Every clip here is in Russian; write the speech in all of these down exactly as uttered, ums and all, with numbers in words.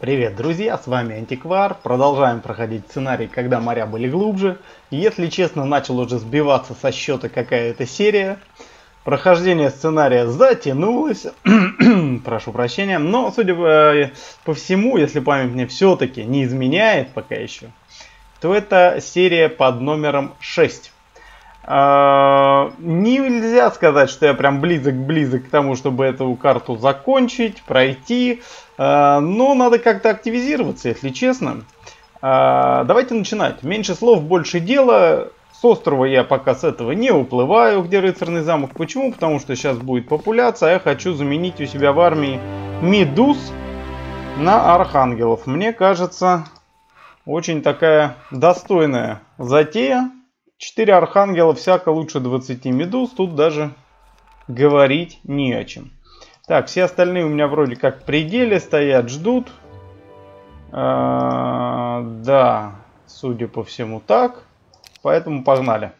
Привет, друзья, с вами Антиквар. Продолжаем проходить сценарий «Когда моря были глубже». И, если честно, начал уже сбиваться со счета, какая это серия. Прохождение сценария затянулось. Прошу прощения. Но, судя по, по всему, если память мне все-таки не изменяет пока еще, то это серия под номером шесть. Uh, нельзя сказать, что я прям близок-близок к тому, чтобы эту карту закончить, пройти. Uh, но надо как-то активизироваться, если честно. Uh, давайте начинать. Меньше слов, больше дела. С острова я пока с этого не уплываю, где рыцарный замок. Почему? Потому что сейчас будет популяция, а я хочу заменить у себя в армии медуз на архангелов. Мне кажется, очень такая достойная затея. четыре архангела всяко лучше двадцати медуз. Тут даже говорить не о чем. Так, все остальные у меня вроде как в пределе стоят, ждут. А, да, судя по всему так. Поэтому погнали.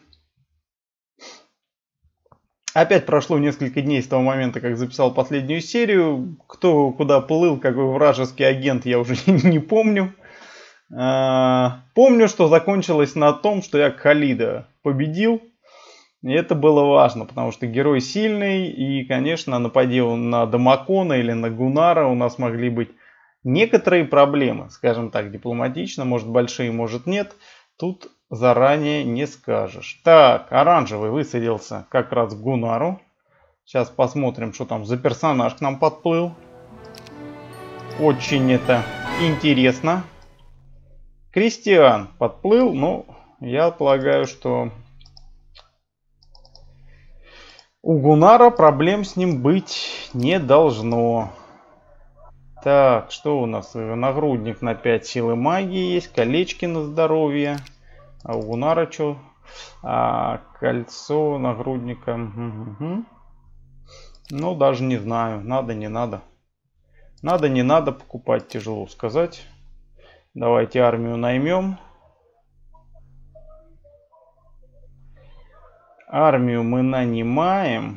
Опять прошло несколько дней с того момента, как записал последнюю серию. Кто куда плыл, какой вражеский агент, я уже не помню. Помню, что закончилось на том, что я Кхалида победил. И это было важно, потому что герой сильный. И, конечно, напади он на Дамакона или на Гунара, у нас могли быть некоторые проблемы. Скажем так, дипломатично. Может большие, может нет. Тут заранее не скажешь. Так, оранжевый высадился как раз к Гунару. Сейчас посмотрим, что там за персонаж к нам подплыл. Очень это интересно. Кристиан подплыл, но я полагаю, что у Гунара проблем с ним быть не должно. Так, что у нас? Нагрудник на пять силы магии есть, колечки на здоровье. А у Гунара что? А, кольцо нагрудника. Угу. Ну, даже не знаю, надо, не надо. Надо, не надо покупать, тяжело сказать. Давайте армию наймем. Армию мы нанимаем.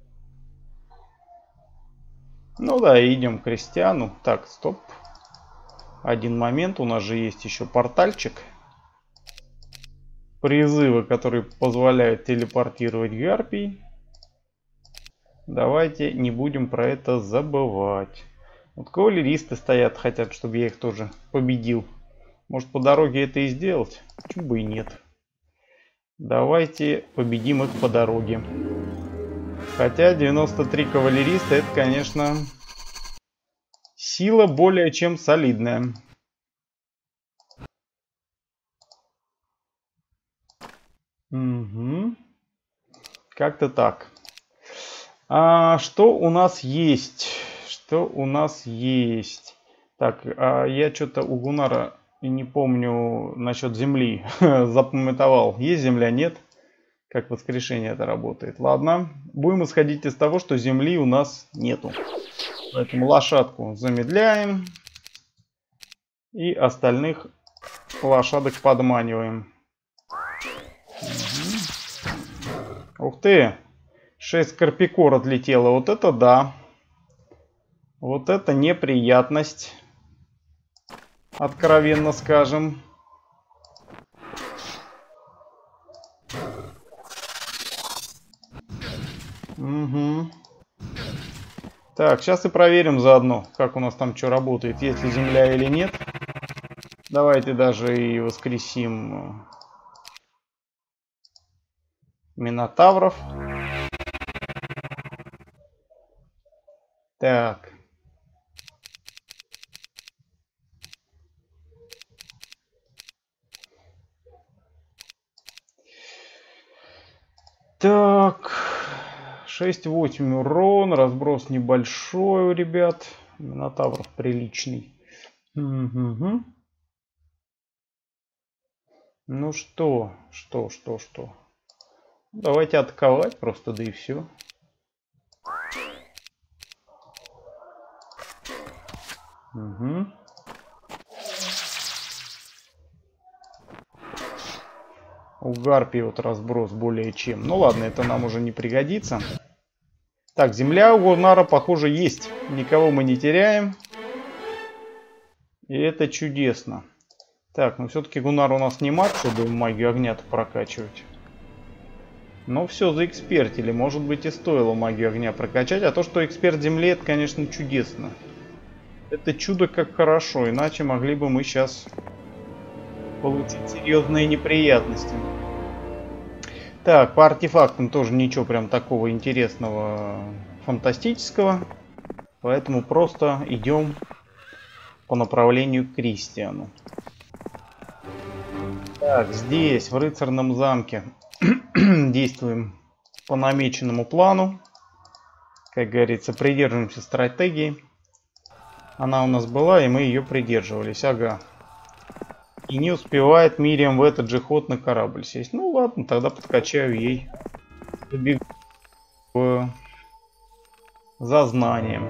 Ну да, идем к крестьяну. Так, стоп. Один момент. У нас же есть еще портальчик. Призывы, которые позволяют телепортировать гарпий. Давайте не будем про это забывать. Вот кавалеристы стоят, хотят, чтобы я их тоже победил. Может, по дороге это и сделать? Почему бы и нет? Давайте победим их по дороге. Хотя девяносто три кавалериста, это, конечно, сила более чем солидная. Угу. Как-то так. А что у нас есть? Что у нас есть? Так, а я что-то у Гунара не помню насчет земли. Запамятовал. Есть земля, нет? Как воскрешение это работает. Ладно. Будем исходить из того, что земли у нас нету. Поэтому лошадку замедляем. И остальных лошадок подманиваем. Угу. Ух ты! шесть скорпикор отлетело. Вот это да. Вот это неприятность. Откровенно скажем. Угу. Так, сейчас и проверим заодно, как у нас там что работает, есть ли земля или нет. Давайте даже и воскресим минотавров. Так. Так. шесть-восемь урон. Разброс небольшой у ребят. Минотавров приличный. Угу. Ну что? Что, что, что? Давайте атаковать просто, да и все. Угу. У гарпии вот разброс более чем. Ну ладно, это нам уже не пригодится. Так, земля у Гунара, похоже, есть. Никого мы не теряем. И это чудесно. Так, ну все-таки Гуннар у нас не маг, чтобы магию огня-то прокачивать. Но все заэкспертили. Может быть, и стоило магию огня прокачать. А то, что эксперт земли, это, конечно, чудесно. Это чудо как хорошо. Иначе могли бы мы сейчас получить серьезные неприятности. Так, по артефактам тоже ничего прям такого интересного, фантастического. Поэтому просто идем по направлению к Кристиану. Так, здесь, в рыцарном замке, действуем по намеченному плану. Как говорится, придерживаемся стратегии. Она у нас была, и мы ее придерживались. Ага. И не успевает Мириам в этот же ход на корабль сесть. Ну ладно, тогда подкачаю ей. Забегу за знанием.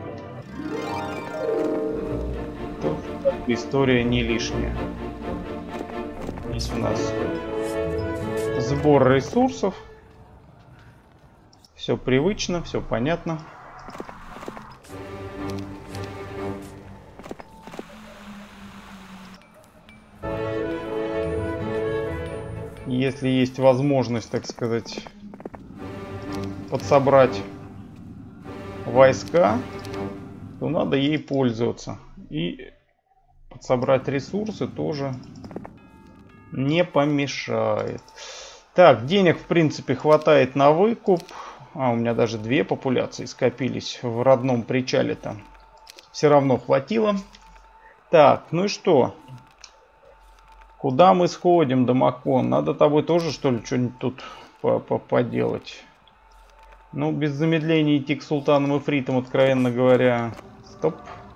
Тут история не лишняя. Здесь у нас сбор ресурсов. Все привычно, все понятно. Если есть возможность, так сказать, подсобрать войска, то надо ей пользоваться. И подсобрать ресурсы тоже не помешает. Так, денег в принципе хватает на выкуп. А, у меня даже две популяции скопились в родном причале там. Все равно хватило. Так, ну и что? Куда мы сходим, Дамакон? Надо тобой тоже, что ли, что-нибудь тут поделать? Ну, без замедления идти к султанам Ифритам, откровенно говоря. Стоп.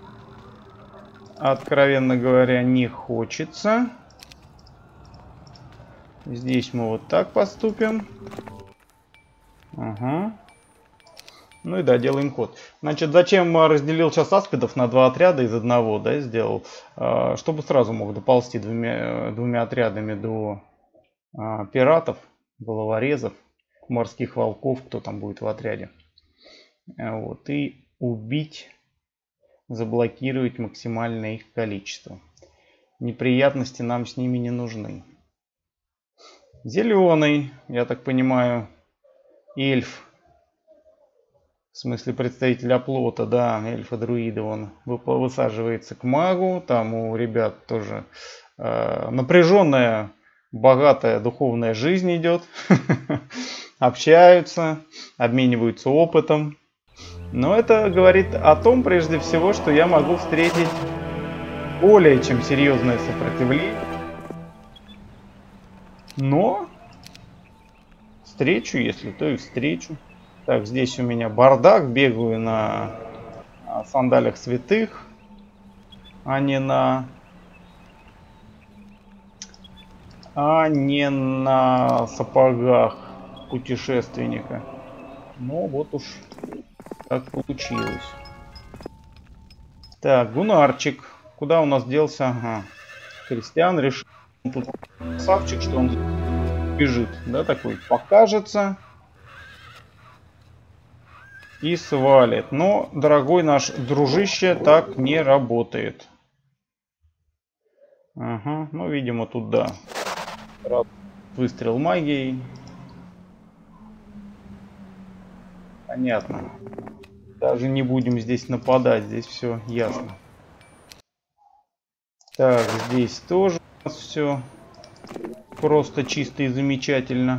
Откровенно говоря, не хочется. Здесь мы вот так поступим. Ага. Ну и да, делаем ход. Значит, зачем разделил сейчас аспидов на два отряда из одного, да, сделал? Чтобы сразу мог доползти двумя, двумя отрядами до а, пиратов, головорезов, морских волков, кто там будет в отряде. Вот, и убить, заблокировать максимальное их количество. Неприятности нам с ними не нужны. Зеленый, я так понимаю, эльф. В смысле представитель оплота, да, эльфа-друида, он высаживается к магу. Там у ребят тоже э, напряженная, богатая духовная жизнь идет. Общаются, обмениваются опытом. Но это говорит о том, прежде всего, что я могу встретить более чем серьезное сопротивление. Но встречу, если то и встречу. Так, здесь у меня бардак, бегаю на сандалиях святых, а не на, а не на сапогах путешественника. Ну вот уж так получилось. Так, Гуннарчик, куда у нас делся? Ага. Кристиан решил, тут красавчик, что он бежит, да, такой покажется. И свалит. Но, дорогой наш дружище, так не работает. Ага, ну, видимо, тут да. Выстрел магией. Понятно. Даже не будем здесь нападать, здесь все ясно. Так, здесь тоже у нас все просто чисто и замечательно.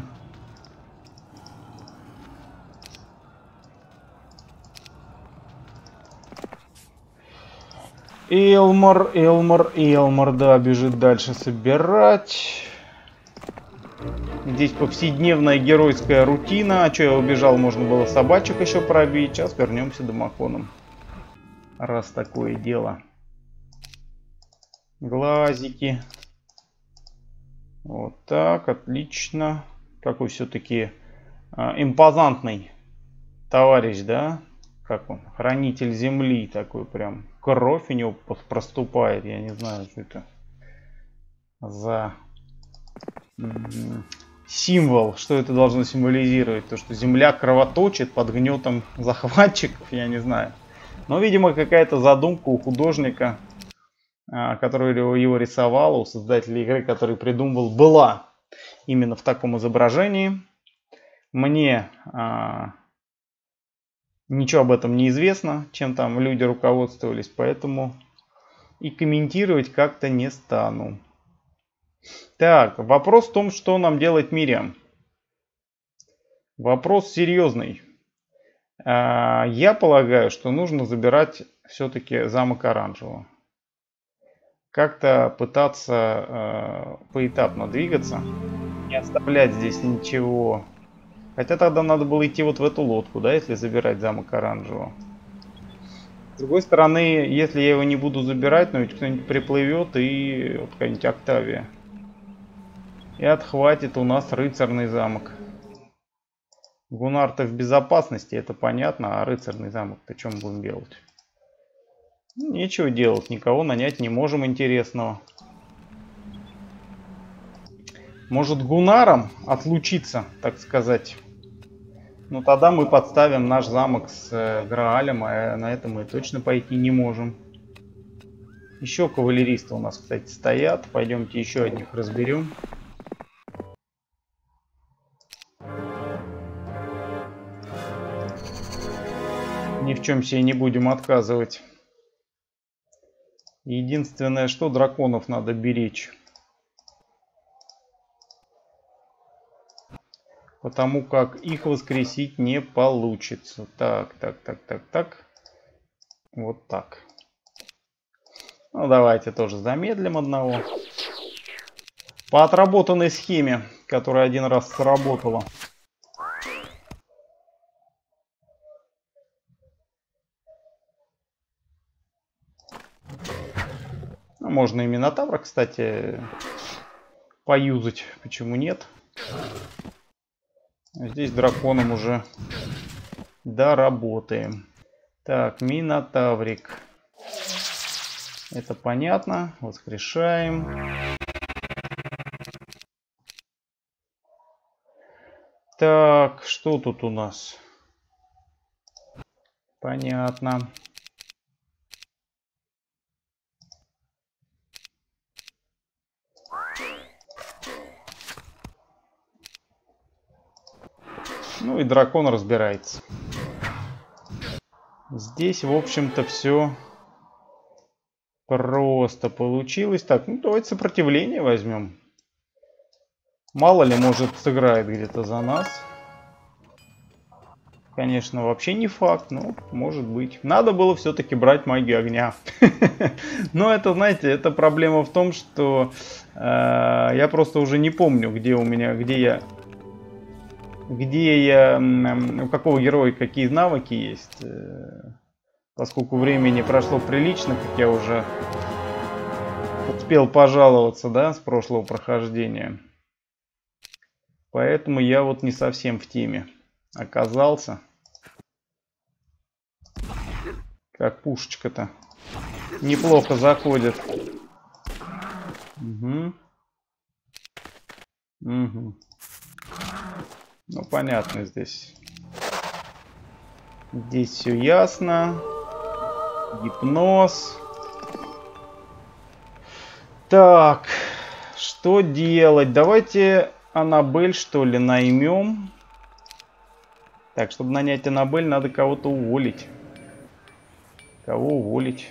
Элмор, Элмор, Элмор, да, бежит дальше собирать. Здесь повседневная геройская рутина. А что я убежал, можно было собачек еще пробить. Сейчас вернемся домаконом. Раз такое дело. Глазики. Вот так, отлично. Какой все-таки а, импозантный товарищ, да? Как он? Хранитель земли такой прям. Кровь у него проступает. Я не знаю, что это за символ. Что это должно символизировать? То, что земля кровоточит под гнетом захватчиков. Я не знаю. Но, видимо, какая-то задумка у художника который его рисовал, у создателя игры, который придумывал, была именно в таком изображении. Мне а, ничего об этом не известно, чем там люди руководствовались, поэтому и комментировать как-то не стану. Так, вопрос в том, что нам делать Мириам. Вопрос серьезный. А, я полагаю, что нужно забирать все-таки замок Оранжевого. Как-то пытаться э, поэтапно двигаться, не оставлять здесь ничего. Хотя тогда надо было идти вот в эту лодку, да, если забирать замок Оранжевого. С другой стороны, если я его не буду забирать, ну ведь кто-нибудь приплывет и вот какая-нибудь Октавия. И отхватит у нас рыцарный замок. Гуннар-то в безопасности, это понятно, а рыцарный замок-то что мы будем делать? Нечего делать, никого нанять не можем интересного. Может, Гуннаром отлучиться, так сказать. Ну тогда мы подставим наш замок с э, Граалем, а на это мы точно пойти не можем. Еще кавалеристы у нас, кстати, стоят. Пойдемте еще одних разберем. Ни в чем себе не будем отказывать. Единственное, что драконов надо беречь. Потому как их воскресить не получится. Так, так, так, так, так. Вот так. Ну, давайте тоже замедлим одного. По отработанной схеме, которая один раз сработала. Можно и Минотавра, кстати, поюзать. Почему нет? Здесь драконом уже доработаем. Так, Минотаврик. Это понятно. Воскрешаем. Так, что тут у нас? Понятно. Ну и дракон разбирается. Здесь, в общем-то, все просто получилось. Так, ну давайте сопротивление возьмем. Мало ли, может, сыграет где-то за нас. Конечно, вообще не факт, но может быть. Надо было все-таки брать магию огня. Но это, знаете, это проблема в том, что я просто уже не помню, где у меня, где я... Где я, у какого героя какие навыки есть. Поскольку времени прошло прилично, как я уже успел пожаловаться, да, с прошлого прохождения. Поэтому я вот не совсем в теме оказался. Как пушечка-то неплохо заходит. Угу. Угу. Ну, понятно здесь. Здесь все ясно. Гипноз. Так, что делать? Давайте Аннабель, что ли, наймем. Так, чтобы нанять Аннабель, надо кого-то уволить. Кого уволить?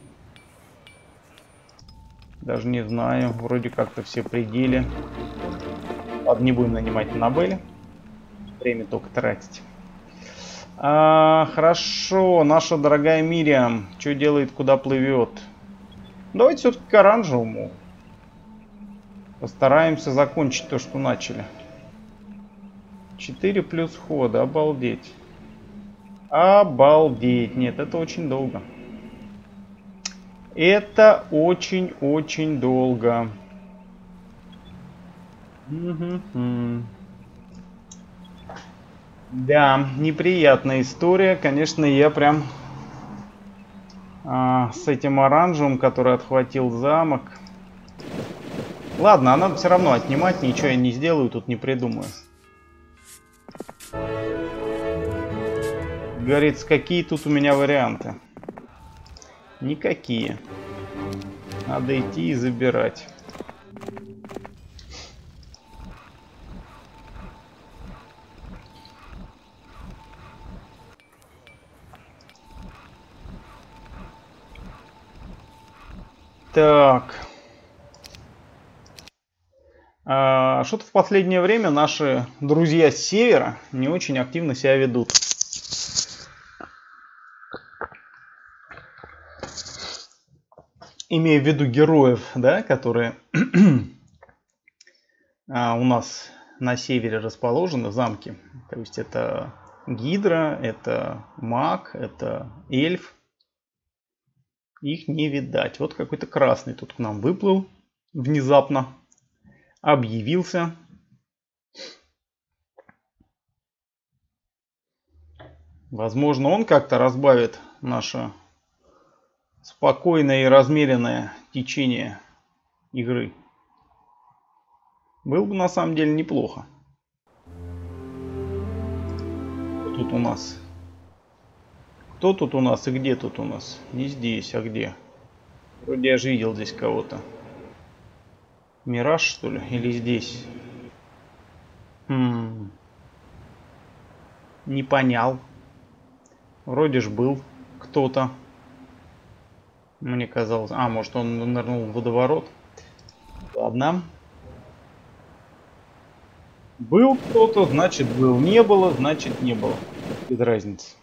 Даже не знаю. Вроде как-то все пределы. Ладно, не будем нанимать Аннабель. Время только тратить. А, хорошо, наша дорогая Мириам. Что делает, куда плывет? Давайте все-таки к оранжевому. Постараемся закончить то, что начали. четыре плюс хода, обалдеть. Обалдеть. Нет, это очень долго. Это очень-очень долго. Угу. Да, неприятная история. Конечно, я прям а, с этим оранжевым, который отхватил замок. Ладно, а надо все равно отнимать. Ничего я не сделаю, тут не придумаю. Говорится, какие тут у меня варианты? Никакие. Надо идти и забирать. Так. А, что-то в последнее время наши друзья с севера не очень активно себя ведут. Имея в виду героев, да, которые а, у нас на севере расположены, замки. То есть это Гидра, это маг, это эльф. Их не видать. Вот какой-то красный тут к нам выплыл внезапно. Объявился. Возможно, он как-то разбавит наше спокойное и размеренное течение игры. Было бы на самом деле неплохо. Кто тут у нас? Кто тут у нас и где тут у нас? Не здесь, а где? Вроде я же видел здесь кого-то. Мираж, что ли? Или здесь? Хм. Не понял. Вроде ж был кто-то. Мне казалось... А, может он нырнул в водоворот? Ладно. Был кто-то, значит был. Не было, значит не было. Без разницы.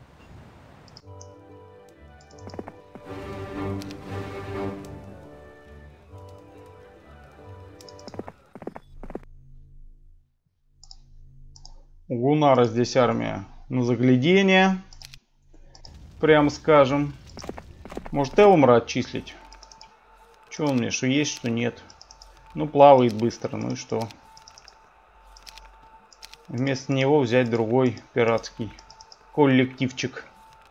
У Гунара здесь армия на заглядение. Прям скажем. Может Элмра отчислить? Что он мне, что есть, что нет. Ну, плавает быстро, ну и что? Вместо него взять другой пиратский коллективчик,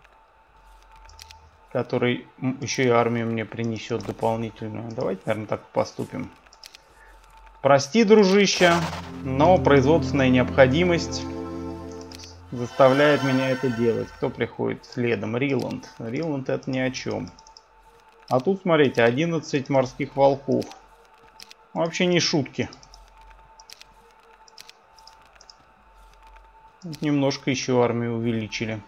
который еще и армию мне принесет дополнительную. Давайте, наверное, так поступим. Прости, дружище, но производственная необходимость заставляет меня это делать. Кто приходит следом? Риланд. Риланд это ни о чем. А тут, смотрите, одиннадцать морских волков. Вообще не шутки. Немножко еще армию увеличили.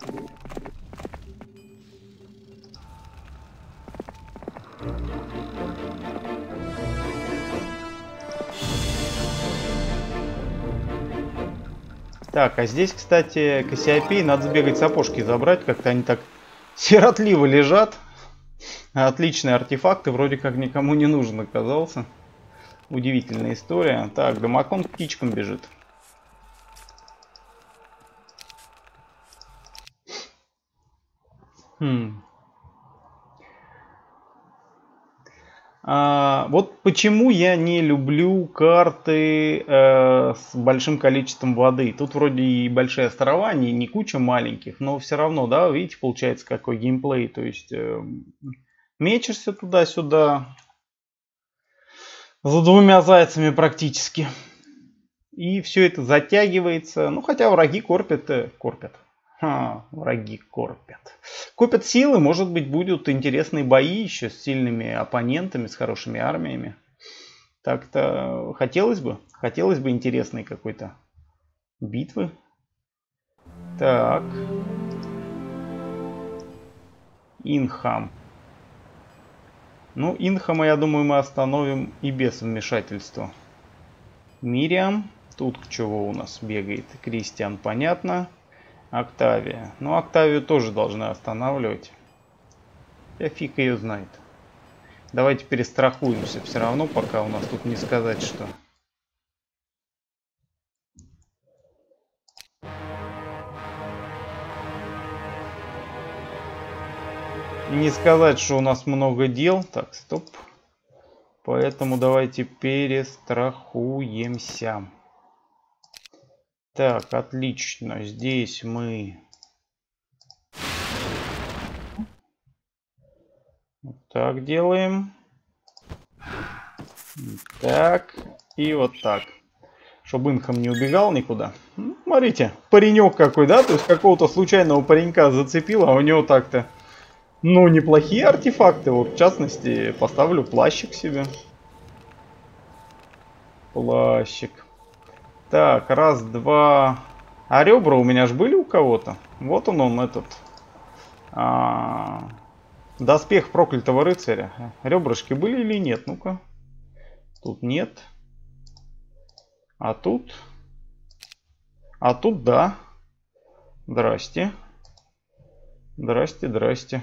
Так, а здесь, кстати, Кассиопей, надо сбегать сапожки забрать. Как-то они так сиротливо лежат. Отличные артефакты, вроде как никому не нужен оказался. Удивительная история. Так, Домакон к птичкам бежит. Хм. А, вот почему я не люблю карты э, с большим количеством воды. Тут вроде и большие острова, не, не куча маленьких, но все равно, да, видите, получается какой геймплей. То есть э, мечешься туда-сюда за двумя зайцами практически. И все это затягивается. Ну, хотя враги корпят, э, корпят. Ха, враги корпят. Копят силы, может быть, будут интересные бои еще с сильными оппонентами, с хорошими армиями. Так-то хотелось бы. Хотелось бы интересной какой-то битвы. Так. Инхам. Ну, Инхама, я думаю, мы остановим и без вмешательства. Мириам. Тут чего у нас бегает? Кристиан, понятно. Октавия. Ну, Октавию тоже должны останавливать. Я фиг ее знает. Давайте перестрахуемся все равно, пока у нас тут не сказать, что... Не сказать, что у нас много дел. Так, стоп. Поэтому давайте перестрахуемся. Так, отлично. Здесь мы... Вот так делаем. Так. И вот так. Чтобы Инхам не убегал никуда. Ну, смотрите, паренек какой, да? То есть какого-то случайного паренька зацепил, а у него так-то Ну, неплохие артефакты. Вот, в частности, поставлю плащик себе. Плащик. Так, раз, два. А ребра у меня же были у кого-то? Вот он, он этот. А... Доспех проклятого рыцаря. Ребрышки были или нет? Ну-ка. Тут нет. А тут? А тут да. Здрасте. Здрасте, здрасте.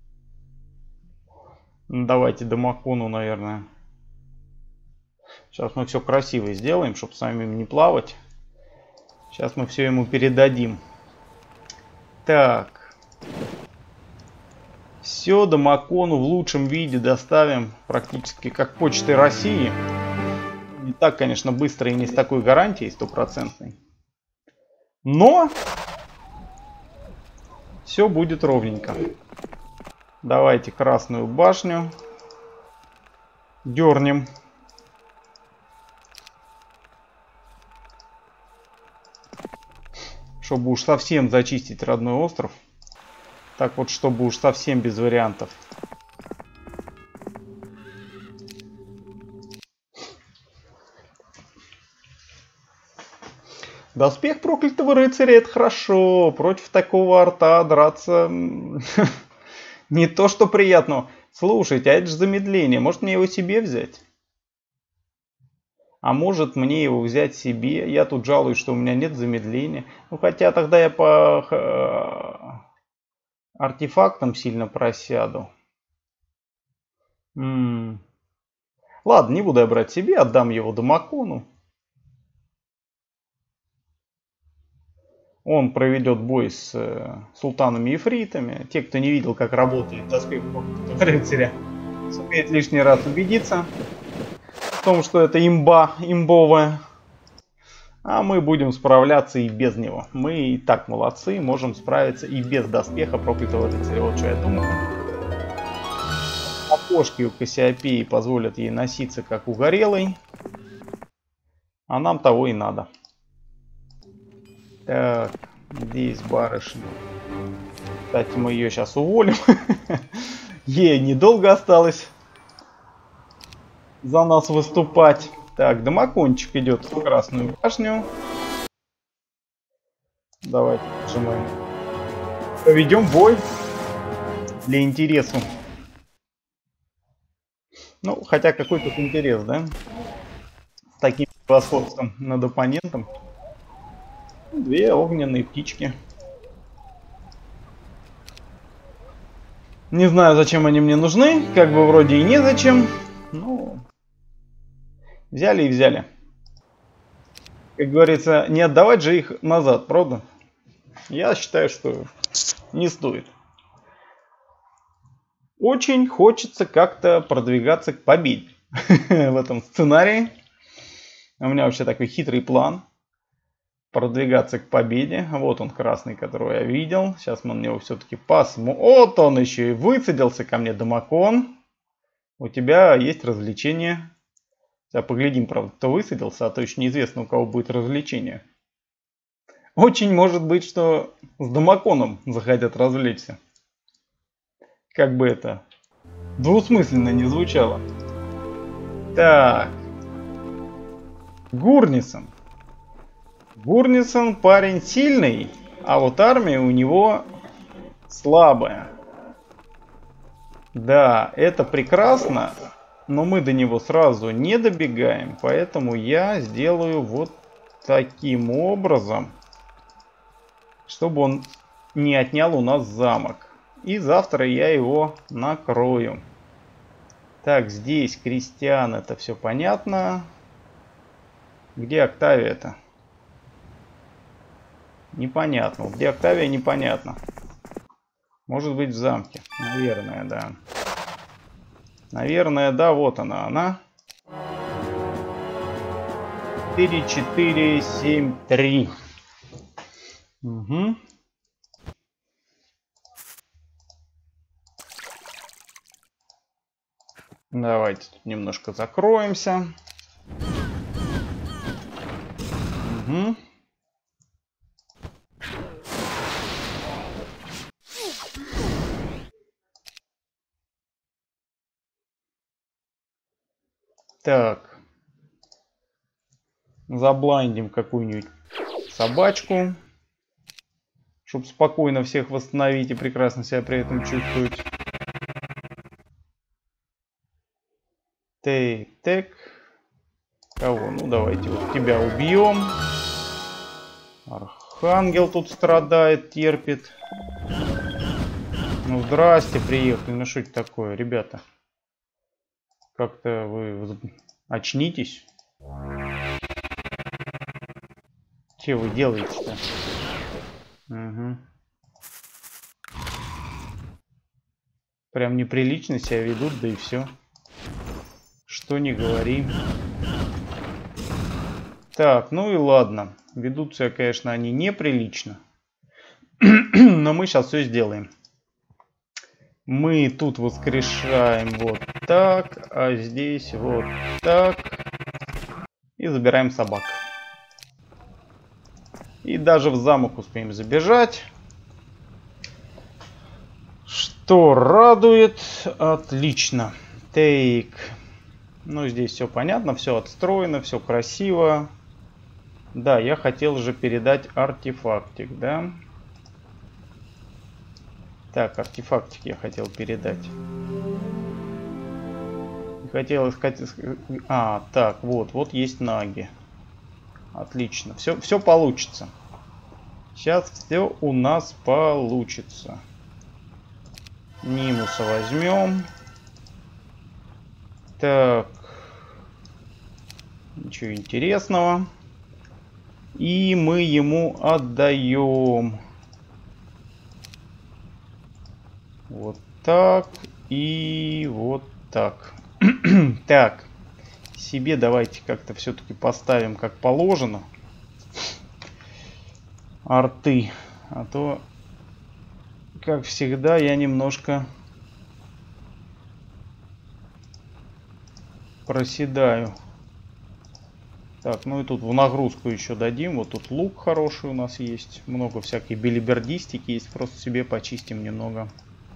Давайте Дамакону, наверное. Сейчас мы все красиво сделаем, чтобы самим не плавать. Сейчас мы все ему передадим. Так. Все Дамакону в лучшем виде доставим. Практически как почтой России. Не так, конечно, быстро и не с такой гарантией стопроцентной. Но все будет ровненько. Давайте красную башню дернем. Чтобы уж совсем зачистить родной остров. Так вот, чтобы уж совсем без вариантов. Доспех проклятого рыцаря — это хорошо. Против такого арта драться не то что приятно. Слушайте, а это же замедление. Может мне его себе взять? А может мне его взять себе? Я тут жалуюсь, что у меня нет замедления. Ну хотя тогда я по артефактам сильно просяду. М-м. Ладно, не буду я брать себе, отдам его Дамакону. Он проведет бой с э, султанами-ифритами. Те, кто не видел, как работает доспех рыцаря, сумеет лишний раз убедиться в том, что это имба, имбовая. А мы будем справляться и без него. Мы и так молодцы, можем справиться и без доспеха проклятого рыцаря. Вот что я думаю. Окошки у Кассиопеи позволят ей носиться как угорелой. А нам того и надо. Так, здесь барышня. Кстати, мы ее сейчас уволим. Ей недолго осталось за нас выступать. Так, Дамакончик идет в красную башню. Давайте нажимаем. Проведем бой для интересу. Ну, хотя какой тут интерес, да? С таким превосходством над оппонентом. Две огненные птички. Не знаю, зачем они мне нужны. Как бы вроде и незачем. Ну, взяли и взяли. Как говорится, не отдавать же их назад, правда? Я считаю, что не стоит. Очень хочется как-то продвигаться к победе в этом сценарии. У меня вообще такой хитрый план. Продвигаться к победе. Вот он красный, которого я видел. Сейчас мы на него все-таки посмотрим. Вот он еще и выцедился ко мне, Дамакон. У тебя есть развлечение. Сейчас поглядим, правда, кто высадился, а то еще неизвестно, у кого будет развлечение. Очень может быть, что с Дамаконом захотят развлечься. Как бы это двусмысленно не звучало. Так. Гурнисон. Гурнисон парень сильный, а вот армия у него слабая. Да, это прекрасно, но мы до него сразу не добегаем, поэтому я сделаю вот таким образом, чтобы он не отнял у нас замок. И завтра я его накрою. Так, здесь крестьян, это все понятно. Где Октавия-то? Непонятно. Где Октавия, непонятно. Может быть в замке. Наверное, да. Наверное, да, вот она, она. четыре, четыре, семь, три. Угу. Давайте тут немножко закроемся. Угу. Так. Заблайндим какую-нибудь собачку. Чтобы спокойно всех восстановить и прекрасно себя при этом чувствовать. Так, так. Кого? Ну давайте вот тебя убьем. Архангел тут страдает, терпит. Ну здрасте, приехали. Ну что это такое, ребята? Как-то вы очнитесь. Че вы делаете-то? Угу. Прям неприлично себя ведут, да и все. Что не говори. Так, ну и ладно. Ведут себя, конечно, они неприлично. Но мы сейчас все сделаем. Мы тут воскрешаем вот так, а здесь вот так. И забираем собак. И даже в замок успеем забежать. Что радует. Отлично. Тейк. Ну, здесь все понятно, все отстроено, все красиво. Да, я хотел же передать артефактик, да? Так, артефактик я хотел передать. Хотел искать... А, так, вот, вот есть наги. Отлично, все, все получится. Сейчас все у нас получится. Нимуса возьмем. Так. Ничего интересного. И мы ему отдаем. Вот так. И вот так. Так. Себе давайте как-то все-таки поставим как положено. Арты. А то, как всегда, я немножко проседаю. Так, ну и тут в нагрузку еще дадим. Вот тут лук хороший у нас есть. Много всякой белибердистики есть. Просто себе почистим немного.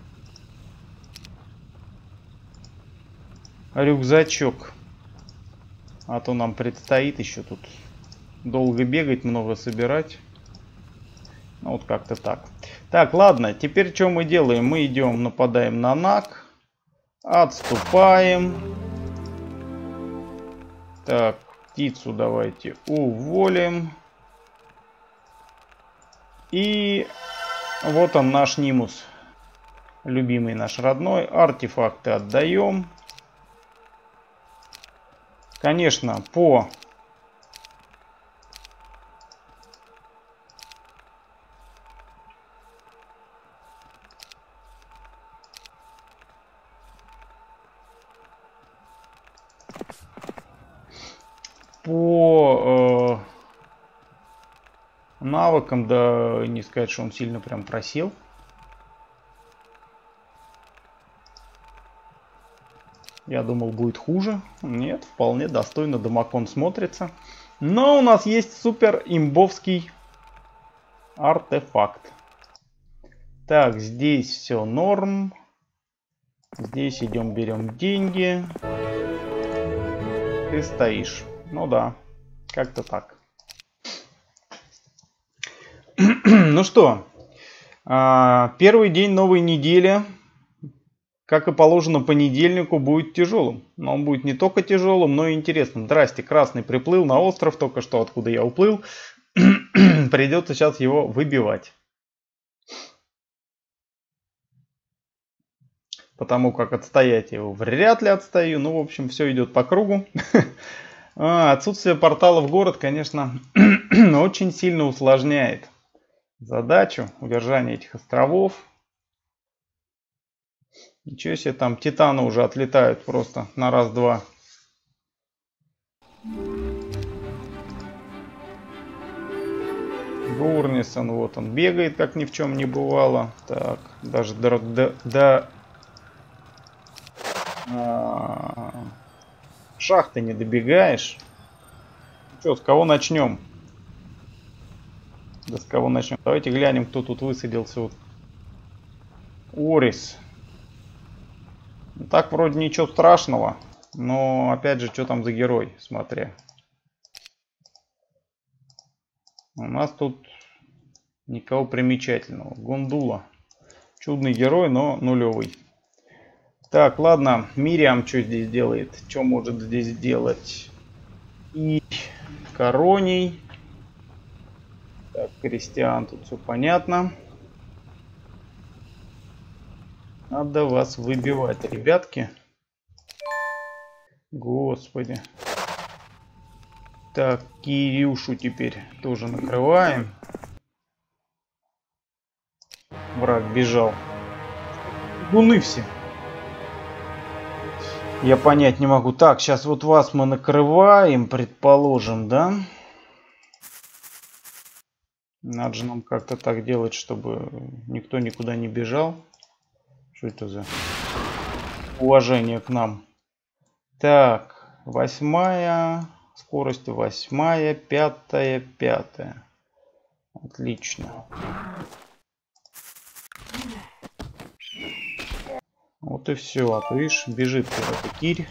Рюкзачок. А то нам предстоит еще тут долго бегать, много собирать. Ну, вот как-то так. Так, ладно. Теперь что мы делаем? Мы идем, нападаем на наг. Отступаем. Так, птицу давайте уволим. И вот он, наш Нимус. Любимый наш родной. Артефакты отдаем. Конечно, по... По э, навыкам, да, не сказать, что он сильно прям просел. Я думал, будет хуже. Нет, вполне достойно Дамакон смотрится. Но у нас есть супер имбовский артефакт. Так, здесь все норм. Здесь идем, берем деньги. Ты стоишь. Ну да, как-то так. Ну что, первый день новой недели, как и положено понедельнику, будет тяжелым. Но он будет не только тяжелым, но и интересным. Здрасте, красный приплыл на остров, только что откуда я уплыл. Придется сейчас его выбивать. Потому как отстоять его вряд ли отстаю. Ну, в общем, все идет по кругу. А, отсутствие портала в город, конечно, очень сильно усложняет задачу удержания этих островов. Ничего себе, там титаны уже отлетают просто на раз-два. Гурнисон, вот он бегает, как ни в чем не бывало. Так, даже до... до, до а, шахты не добегаешь. Что, с кого начнем? Да с кого начнем? Давайте глянем, кто тут высадился. Вот. Орис. Так вроде ничего страшного. Но опять же, что там за герой, смотри. У нас тут никого примечательного. Гундула. Чудный герой, но нулевый. Так, ладно. Мириам что здесь делает? Что может здесь делать? И Короний. Так, Кристиан, тут все понятно. Надо вас выбивать, ребятки. Господи. Так, Кирюшу теперь тоже накрываем. Враг бежал. Гуны все. Я понять не могу. Так, сейчас вот вас мы накрываем, предположим, да? Надо же нам как-то так делать, чтобы никто никуда не бежал. Что это за уважение к нам? Так, восьмая, скорость восьмая, пятая, пятая. Отлично. Вот и все. А то видишь, бежит какой-то Кирь.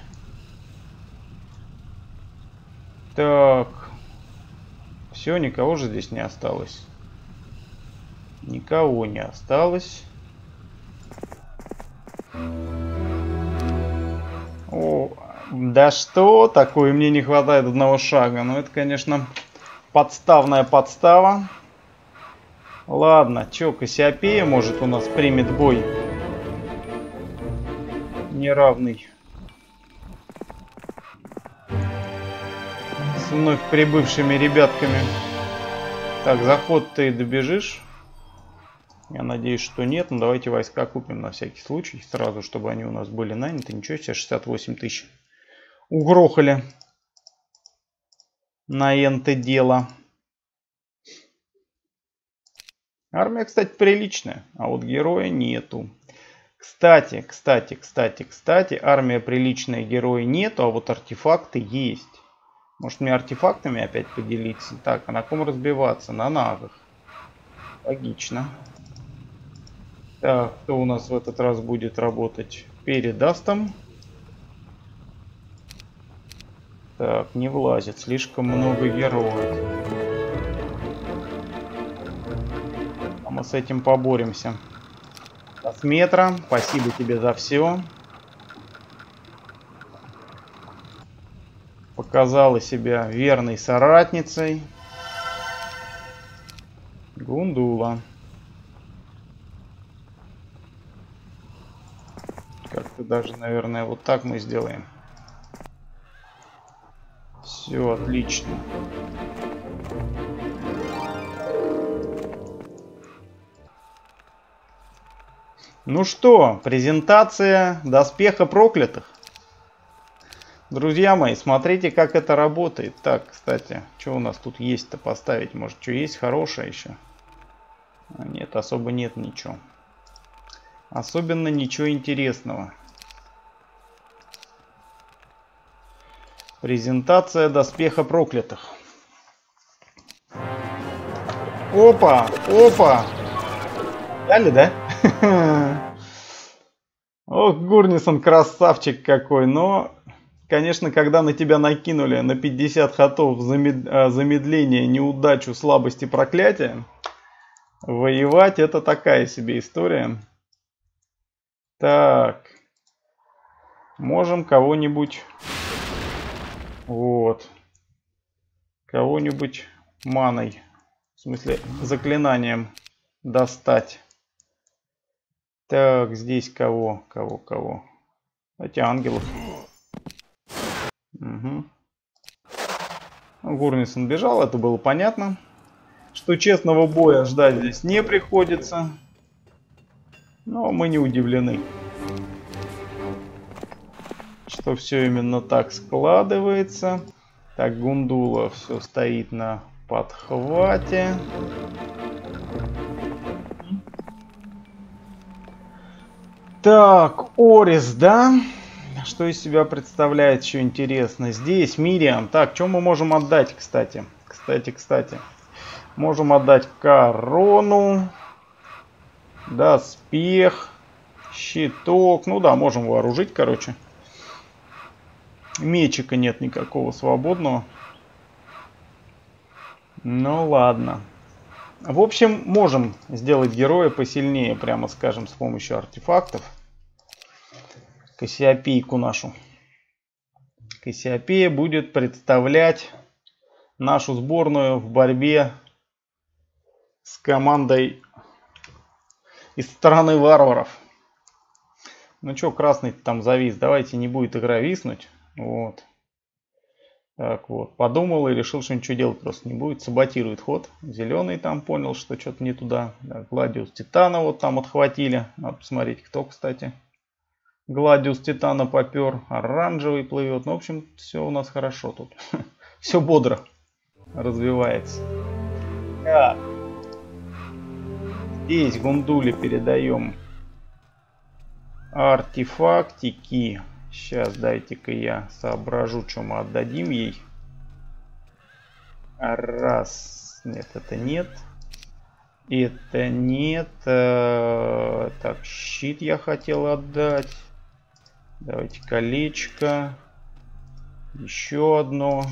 Так. Все, никого же здесь не осталось. Никого не осталось. О, да что такое, мне не хватает одного шага. Ну это, конечно, подставная подстава. Ладно, чё, Кассиопея может у нас примет бой. Неравный. С вновь прибывшими ребятками. Так, заход ты добежишь? Я надеюсь, что нет. Но давайте войска купим на всякий случай. Сразу, чтобы они у нас были наняты. Ничего себе, шестьдесят восемь тысяч. Угрохали. На энто дело. Армия, кстати, приличная. А вот героя нету. Кстати, кстати, кстати, кстати. Армия приличная, героя нету. А вот артефакты есть. Может мне артефактами опять поделиться? Так, а на ком разбиваться? На нагах. Логично. Так, кто у нас в этот раз будет работать? Перед Астом. Так, не влазит. Слишком много героев. А мы с этим поборемся. Косметра, спасибо тебе за все. Показала себя верной соратницей. Гундула. Как-то даже, наверное, вот так мы сделаем. Все отлично. Ну что, презентация доспеха проклятых. Друзья мои, смотрите, как это работает. Так, кстати, что у нас тут есть-то поставить? Может, что есть хорошее еще? А нет, особо нет ничего. Особенно ничего интересного. Презентация доспеха проклятых. Опа, опа. Дали, да? Ох, Гурнисон красавчик какой. Но, конечно, когда на тебя накинули на пятьдесят ходов замедление, неудачу, слабость и проклятие, воевать это такая себе история. Так. Можем кого-нибудь... Вот. Кого-нибудь маной. В смысле, заклинанием достать. Так, здесь кого? Кого, кого? Эти ангелов. Угу. Гурнисон бежал, это было понятно. Что честного боя ждать здесь не приходится. Но мы не удивлены, что все именно так складывается. Так, Гундула все стоит на подхвате. Так, Орис, да? Что из себя представляет еще интересно? Здесь Мириам. Так, что мы можем отдать, кстати? Кстати, кстати. Можем отдать корону. Доспех. Щиток. Ну да, можем вооружить, короче. Мечика нет никакого свободного. Ну ладно. В общем, можем сделать героя посильнее, прямо скажем, с помощью артефактов. Кассиопейку нашу. Кассиопея будет представлять нашу сборную в борьбе с командой из стороны варваров. Ну что, красный там завис. Давайте не будет игра виснуть. Вот. Так вот. Подумал и решил, что ничего делать просто не будет. Саботирует ход. Зеленый там понял, что что-то не туда. Да, Гладиус Титана вот там отхватили. Надо посмотреть, кто, кстати. Гладиус Титана попер. Оранжевый плывет. Ну, в общем, все у нас хорошо тут. Все бодро развивается. Так. Здесь Гундуле передаем артефактики. Сейчас дайте-ка я соображу, что мы отдадим ей. Раз. Нет, это нет. Это нет. Так, щит я хотел отдать. Давайте колечко. Еще одно.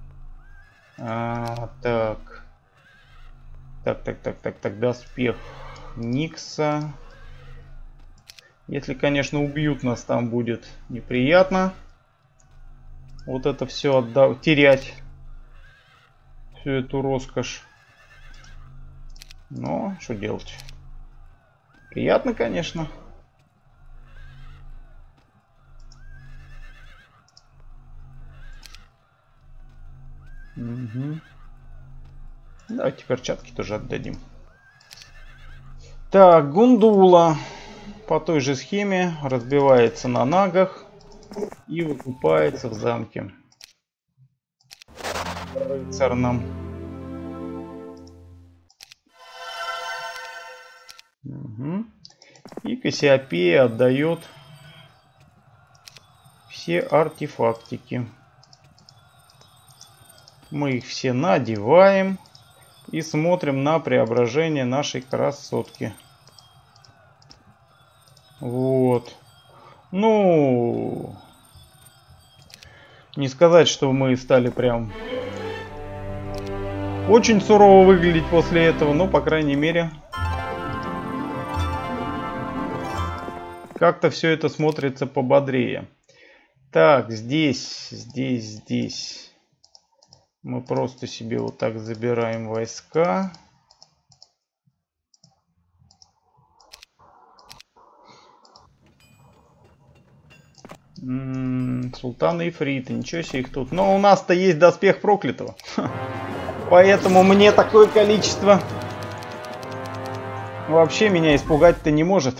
А, так. Так, так, так, так, так. Доспех Никса. Если, конечно, убьют нас, там будет неприятно. Вот это все отдав... терять. Всю эту роскошь. Но, что делать? Приятно, конечно. Угу. Давайте перчатки тоже отдадим. Так, Гундула. По той же схеме разбивается на нагах и выкупается в замке рыцарном. Угу. И Кассиопея отдает все артефактики. Мы их все надеваем и смотрим на преображение нашей красотки. Вот. Ну, не сказать, что мы стали прям очень сурово выглядеть после этого, но, по крайней мере, как-то все это смотрится пободрее. Так, здесь, здесь, здесь мы просто себе вот так забираем войска. М-м, Султана Ифрита, ничего себе их тут. Но у нас-то есть доспех проклятого. Поэтому мне такое количество вообще меня испугать-то не может.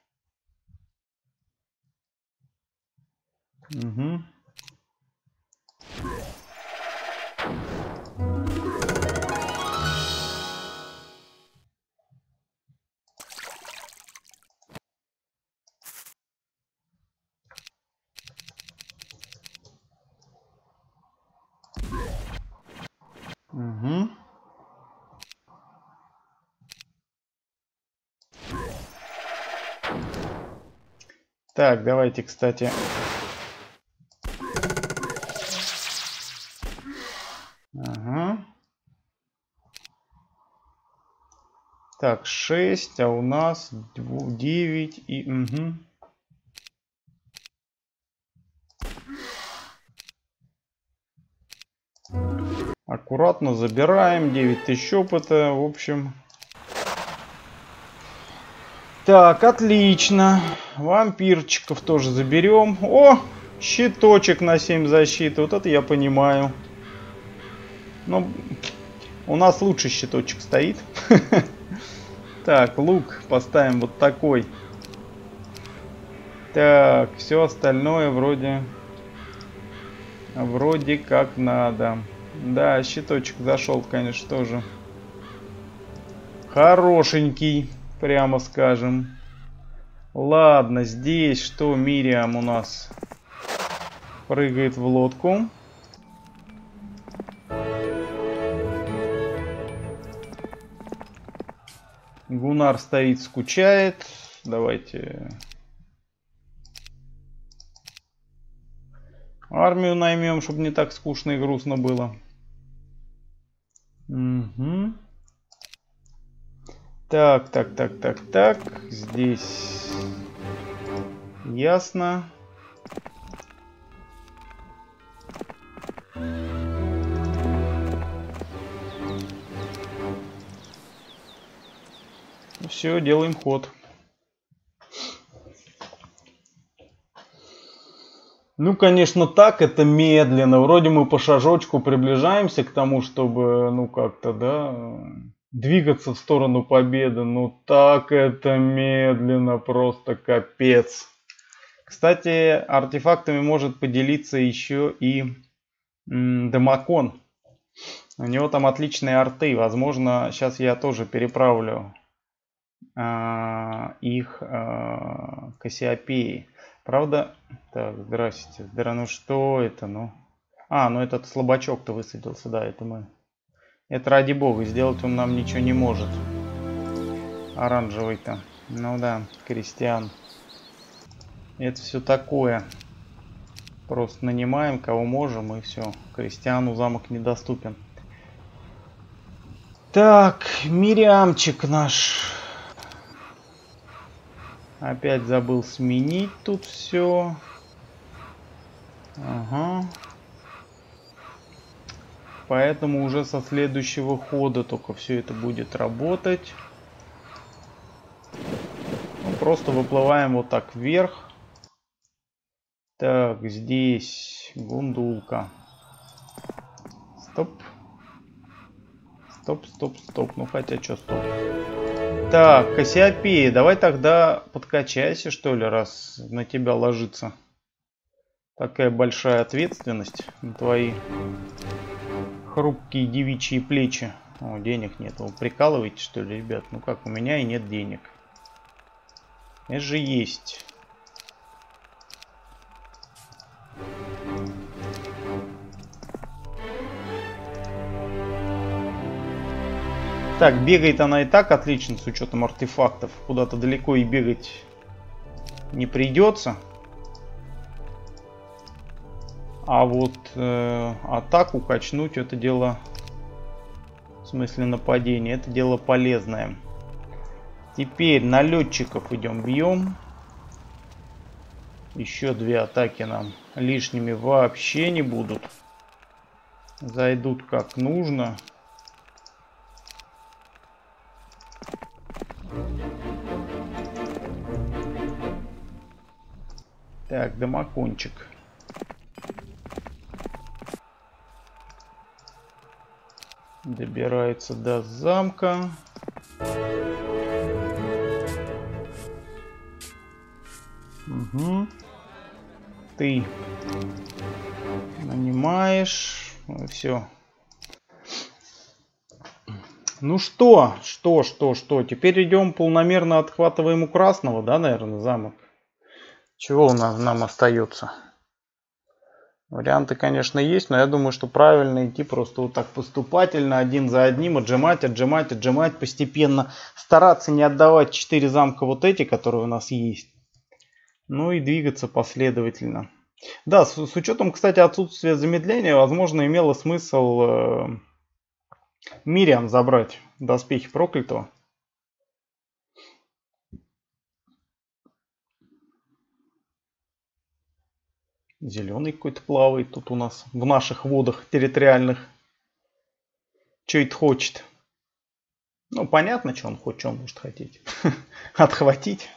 Угу. Угу. Так, давайте, кстати... Ага. Так, шесть, а у нас девять и... Угу. Аккуратно забираем. девять тысяч опыта. В общем. Так, отлично. Вампирчиков тоже заберем. О, щиточек на семь защиты. Вот это я понимаю. Но у нас лучше щиточек стоит. Так, лук поставим вот такой. Так, все остальное вроде... Вроде как надо. Да, щиточек зашел, конечно, тоже. Хорошенький, прямо скажем. Ладно, здесь что? Мириам у нас прыгает в лодку. Гуннар стоит, скучает. Давайте... Армию наймем, чтобы не так скучно и грустно было. Угу. Так, так, так, так, так. Здесь ясно. Все, делаем ход. Ну, конечно, так это медленно. Вроде мы по шажочку приближаемся к тому, чтобы, ну, как-то, да, двигаться в сторону победы. Ну, так это медленно, просто капец. Кстати, артефактами может поделиться еще и м, Демакон. У него там отличные арты. Возможно, сейчас я тоже переправлю а, их а, Кассиопеи. Правда, так, здрасте, здра, ну что это, ну? А, ну этот слабачок-то высадился, да, это мы. Это ради бога, сделать он нам ничего не может. Оранжевый-то. Ну да, крестьян. Это все такое. Просто нанимаем, кого можем, и все. Крестьяну замок недоступен. Так, Мириамчик наш. Опять забыл сменить тут все. Ага. Поэтому уже со следующего хода только все это будет работать. Ну, просто выплываем вот так вверх. Так, здесь гундулка. Стоп. Стоп, стоп, стоп. Ну хотя что стоп. Так, Кассиопея, давай тогда подкачайся, что ли, раз на тебя ложится такая большая ответственность на твои хрупкие девичьи плечи. О, денег нет. Вы прикалываете, что ли, ребят? Ну как, у меня и нет денег. Это же есть. Так, бегает она и так отлично, с учетом артефактов. Куда-то далеко и бегать не придется. А вот э, атаку качнуть, это дело, в смысле нападения, это дело полезное. Теперь налетчиков идем бьем. Еще две атаки нам лишними вообще не будут. Зайдут как нужно. Так, Демакончик. Добирается до замка. Угу. Ты нанимаешь. Все. Ну что, что, что, что. Теперь идем полномерно отхватываем у красного, да, наверное, замок. Чего у нас нам остается? Варианты, конечно, есть, но я думаю, что правильно идти просто вот так поступательно, один за одним, отжимать, отжимать, отжимать постепенно. Стараться не отдавать четыре замка вот эти, которые у нас есть. Ну и двигаться последовательно. Да, с, с учетом, кстати, отсутствия замедления, возможно, имело смысл э, Мириам забрать доспехи проклятого. Зеленый какой-то плавает тут у нас в наших водах территориальных. Че это хочет? Ну, понятно, что он хочет, что он может хотеть. Отхватить.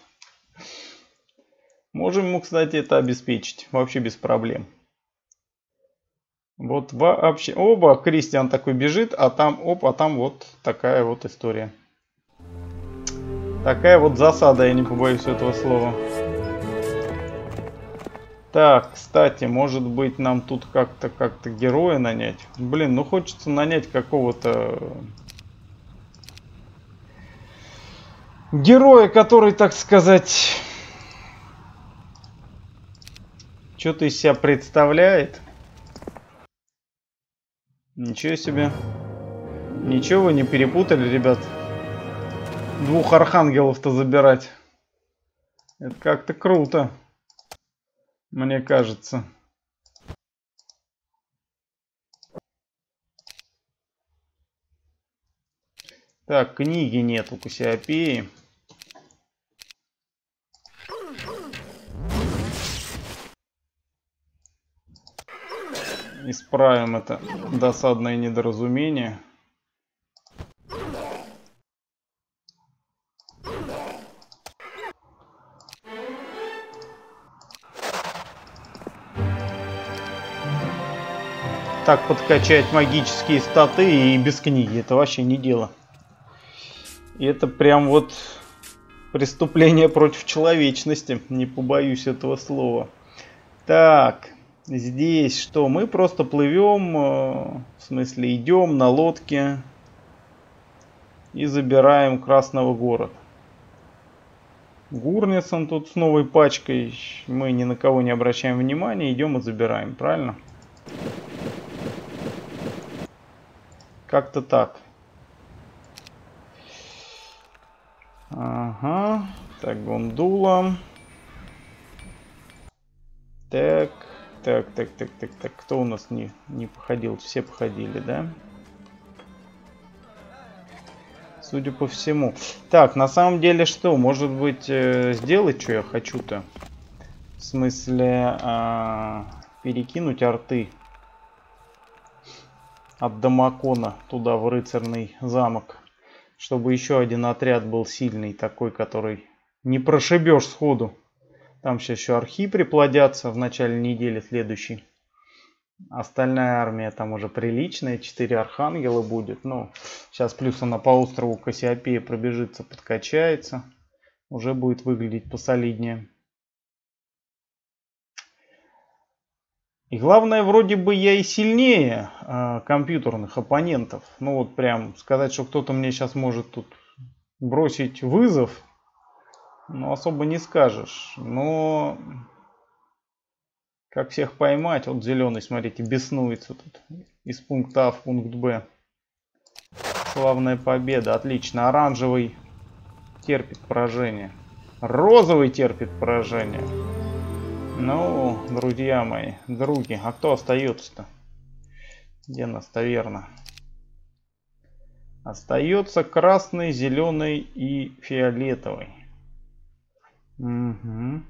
Можем ему, кстати, это обеспечить. Вообще без проблем. Вот вообще. Оба, Кристиан такой бежит, а там, оп, а там вот такая вот история. Такая вот засада, я не побоюсь этого слова. Так, кстати, может быть нам тут как-то как-то героя нанять. Блин, ну хочется нанять какого-то героя, который, так сказать, что-то из себя представляет. Ничего себе. Ничего вы не перепутали, ребят. Двух архангелов-то забирать. Это как-то круто. Мне кажется. Так, книги нету Кассиопеи. Исправим это досадное недоразумение. Так подкачать магические статы и без книги, это вообще не дело. И это прям вот преступление против человечности, не побоюсь этого слова. Так, здесь что? Мы просто плывем, в смысле идем на лодке и забираем Красного город. Гурнисон тут с новой пачкой, мы ни на кого не обращаем внимания, идем и забираем, правильно? Как-то так. Ага. Так, гондула. Так, так, так, так, так, так. Кто у нас не, не походил? Все походили, да? Судя по всему. Так, на самом деле что? Может быть, э, сделать, что я хочу-то? В смысле, э, перекинуть арты от Дамакона туда, в рыцарный замок. Чтобы еще один отряд был сильный, такой, который не прошибешь сходу. Там сейчас еще архи приплодятся в начале недели следующей. Остальная армия там уже приличная, четыре архангела будет. Ну, сейчас плюс она по острову Кассиопея пробежится, подкачается. Уже будет выглядеть посолиднее. И главное, вроде бы я и сильнее э, компьютерных оппонентов. Ну вот прям сказать, что кто-то мне сейчас может тут бросить вызов, ну особо не скажешь. Но как всех поймать? Вот зеленый, смотрите, беснуется тут из пункта А в пункт Б. Славная победа, отлично. Оранжевый терпит поражение. Розовый терпит поражение. Ну, друзья мои, други, а кто остается-то? Где нас таверна? Остается красный, зеленый и фиолетовый. Угу.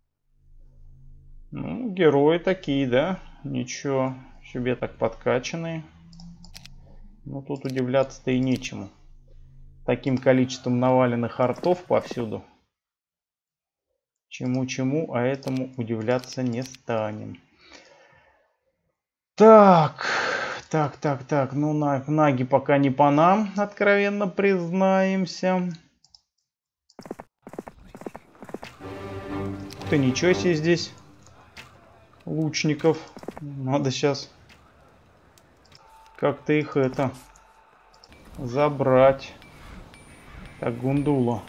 Ну, герои такие, да? Ничего себе так подкачанные. Ну, тут удивляться-то и нечему. Таким количеством наваленных артов повсюду. Чему-чему, а этому удивляться не станем. Так, так, так, так. Ну, наги пока не по нам, откровенно признаемся. Ты ничего себе здесь. Лучников. Надо сейчас как-то их это забрать. Так, гундула.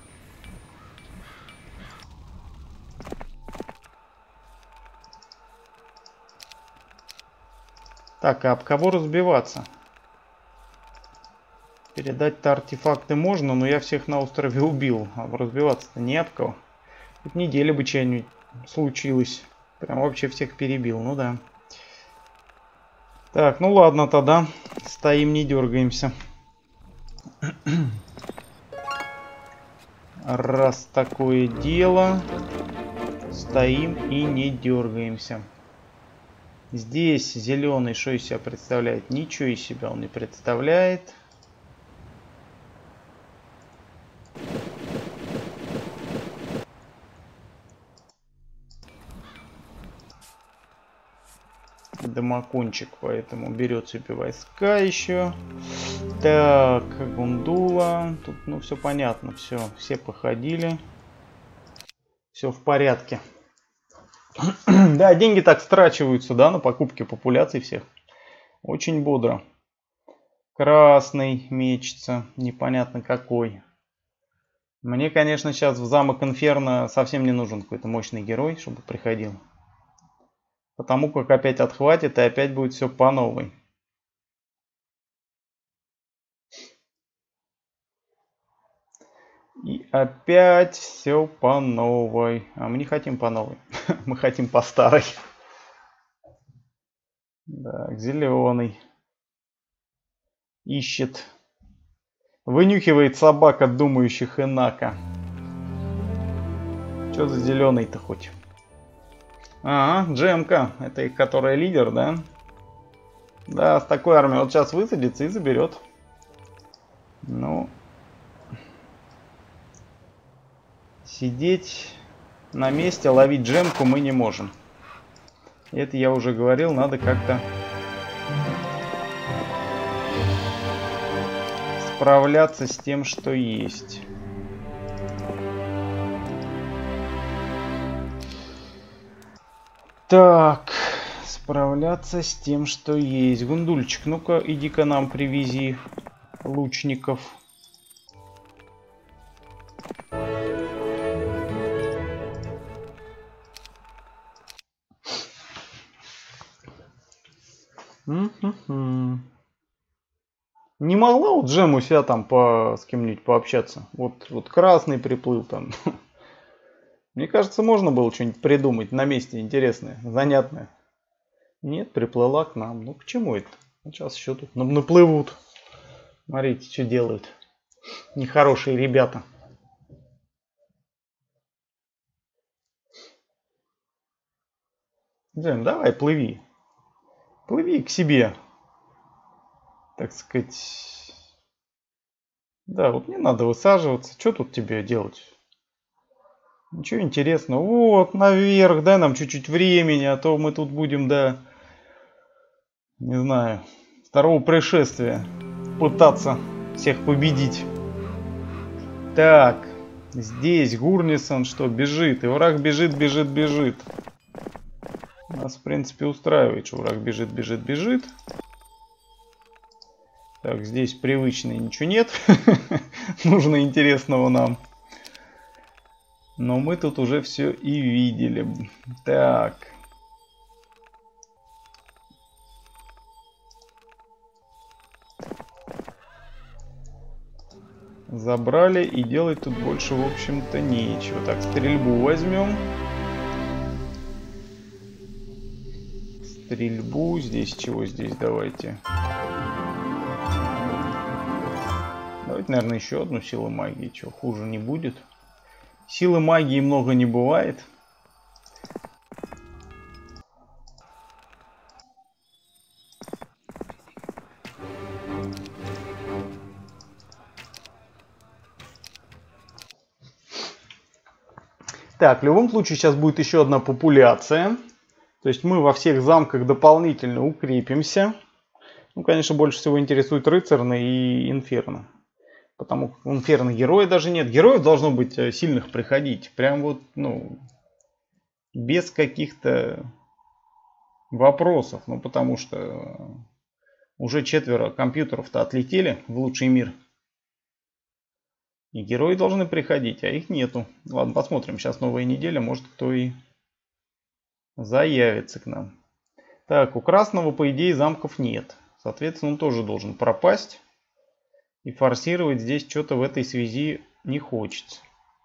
Так, а об кого разбиваться? Передать-то артефакты можно, но я всех на острове убил. А разбиваться-то не об кого. Тут неделя бы что-нибудь случилось. Прям вообще всех перебил, ну да. Так, ну ладно тогда. Стоим, не дергаемся. Раз такое дело. Стоим и не дергаемся. Здесь зеленый что из себя представляет? Ничего из себя он не представляет. Дамакончик, поэтому берет себе войска еще. Так, гундула. Тут, ну, все понятно. Все, все походили. Все в порядке. Да, деньги так страчиваются, да, на покупки популяций всех. Очень бодро. Красный мечется, непонятно какой. Мне, конечно, сейчас в замок Инферно совсем не нужен какой-то мощный герой, чтобы приходил. Потому как опять отхватит и опять будет все по новой. И опять все по новой. А мы не хотим по новой. Мы хотим по старой. Так, зеленый. Ищет. Вынюхивает собака думающих инако. Что за зеленый-то хоть? Ага, Джемка. Это их, которая лидер, да? Да, с такой армией вот сейчас высадится и заберет. Ну. Сидеть на месте, ловить Джемку мы не можем. Это я уже говорил, надо как-то справляться с тем, что есть. Так, справляться с тем, что есть. Гундульчик, ну-ка, иди-ка нам привези лучников. Не могла вот Джем у себя там по, с кем-нибудь пообщаться? Вот, вот красный приплыл там. Мне кажется, можно было что-нибудь придумать на месте интересное, занятное. Нет, приплыла к нам. Ну к чему это? Сейчас еще тут наплывут. Смотрите, что делают. Нехорошие ребята. Джем, давай, плыви. Плыви к себе. Так сказать. Да, вот не надо высаживаться. Что тут тебе делать? Ничего интересного. Вот, наверх, дай нам чуть-чуть времени, а то мы тут будем до, не знаю, второго пришествия пытаться всех победить. Так, здесь Гурнисон что, бежит? И враг бежит, бежит, бежит. Нас, в принципе, устраивает, что враг бежит, бежит, бежит. Так, здесь привычно ничего нет. Нужно интересного нам. Но мы тут уже все и видели. Так. Забрали, и делать тут больше, в общем-то, нечего. Так, стрельбу возьмем. Стрельбу. Здесь чего? Здесь давайте. Давайте, наверное, еще одну силу магии. Чего, хуже не будет. Силы магии много не бывает. Так, в любом случае сейчас будет еще одна популяция. То есть мы во всех замках дополнительно укрепимся. Ну, конечно, больше всего интересует рыцарный и инферно. Потому что инферно героя даже нет. Героев должно быть сильных приходить. Прям вот, ну, без каких-то вопросов. Ну, потому что уже четверо компьютеров-то отлетели в лучший мир. И герои должны приходить, а их нету. Ладно, посмотрим. Сейчас новая неделя. Может, кто и заявится к нам. Так, у красного, по идее, замков нет. Соответственно, он тоже должен пропасть. И форсировать здесь что-то в этой связи не хочется.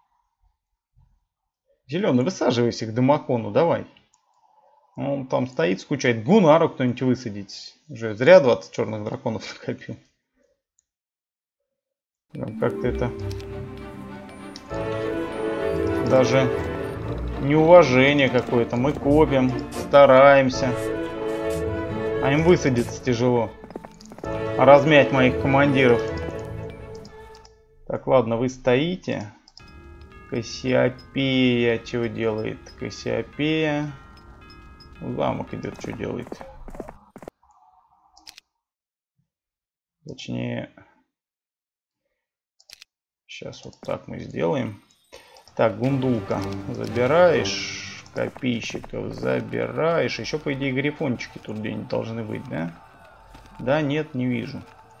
Зеленый, высаживайся к Дамакону, давай. Он там стоит, скучает. Гунару кто-нибудь высадить. Уже зря двадцать черных драконов накопил. Как-то это даже неуважение какое-то. Мы копим, стараемся. А им высадиться тяжело. А размять моих командиров. Так, ладно, вы стоите. Кассиопея чего делает? Кассиопея. Замок идет, что делает? Точнее, сейчас вот так мы сделаем. Так, Гундулка, забираешь. Копейщиков забираешь. Еще, по идее, грифончики тут где-нибудь должны быть, да? Да, нет, не вижу.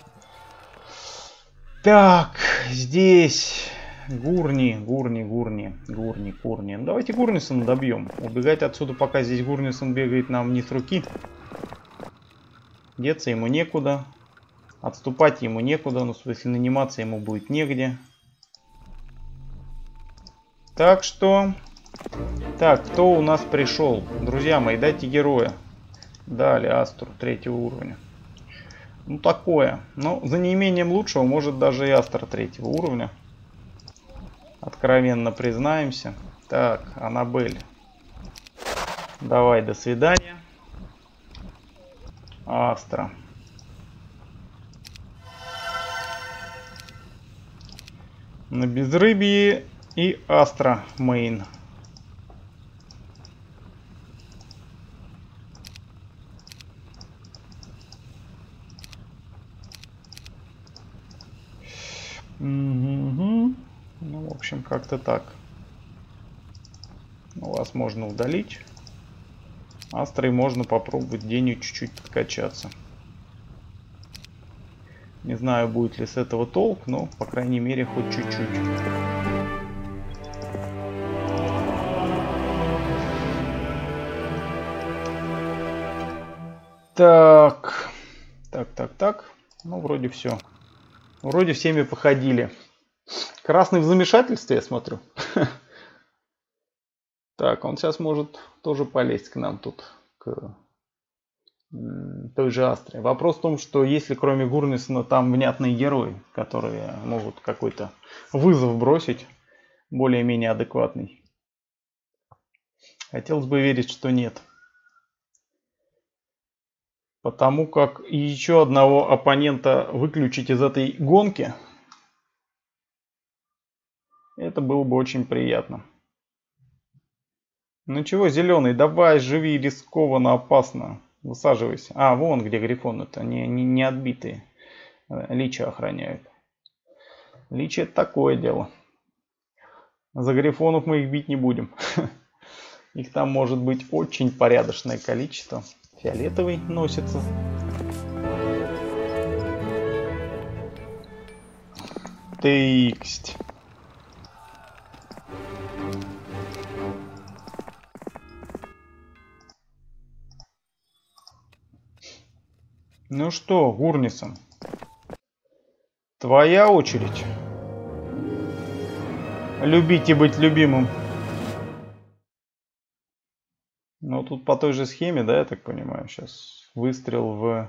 Так, здесь Гурни, Гурни, Гурни, Гурни, Гурни. Ну, давайте Гурнисона добьем. Убегать отсюда, пока здесь Гурнисон бегает, нам не с руки. Деться ему некуда. Отступать ему некуда. Ну, в смысле, наниматься ему будет негде. Так что... Так, кто у нас пришел? Друзья мои, дайте героя. Дали Астру третьего уровня. Ну такое. Но за неимением лучшего может даже и Астра третьего уровня. Откровенно признаемся. Так, Аннабель. Давай, до свидания. Астра. На безрыбье и Астра мейн. Угу. Ну, в общем, как-то так. Вас можно удалить. Астрой можно попробовать денег чуть-чуть подкачаться. Не знаю, будет ли с этого толк, но, по крайней мере, хоть чуть-чуть. Так. Так, так, так. Ну, вроде все. Вроде всеми походили. Красный в замешательстве, я смотрю. Так, он сейчас может тоже полезть к нам тут, к той же Астре. Вопрос в том, что если кроме Гурнисона там внятные герои, которые могут какой-то вызов бросить, более-менее адекватный. Хотелось бы верить, что нет. Потому как еще одного оппонента выключить из этой гонки, это было бы очень приятно. Ну чего, зеленый, давай, живи, рискованно, опасно. Высаживайся. А, вон где грифоны-то, не, не, не отбитые. Лича охраняют. Личи это такое дело. За грифонов мы их бить не будем. Их там может быть очень порядочное количество. Фиолетовый носится. Текст. Ну что, Гурнисон, твоя очередь. Любить и быть любимым. Ну, тут по той же схеме, да, я так понимаю, сейчас выстрел в...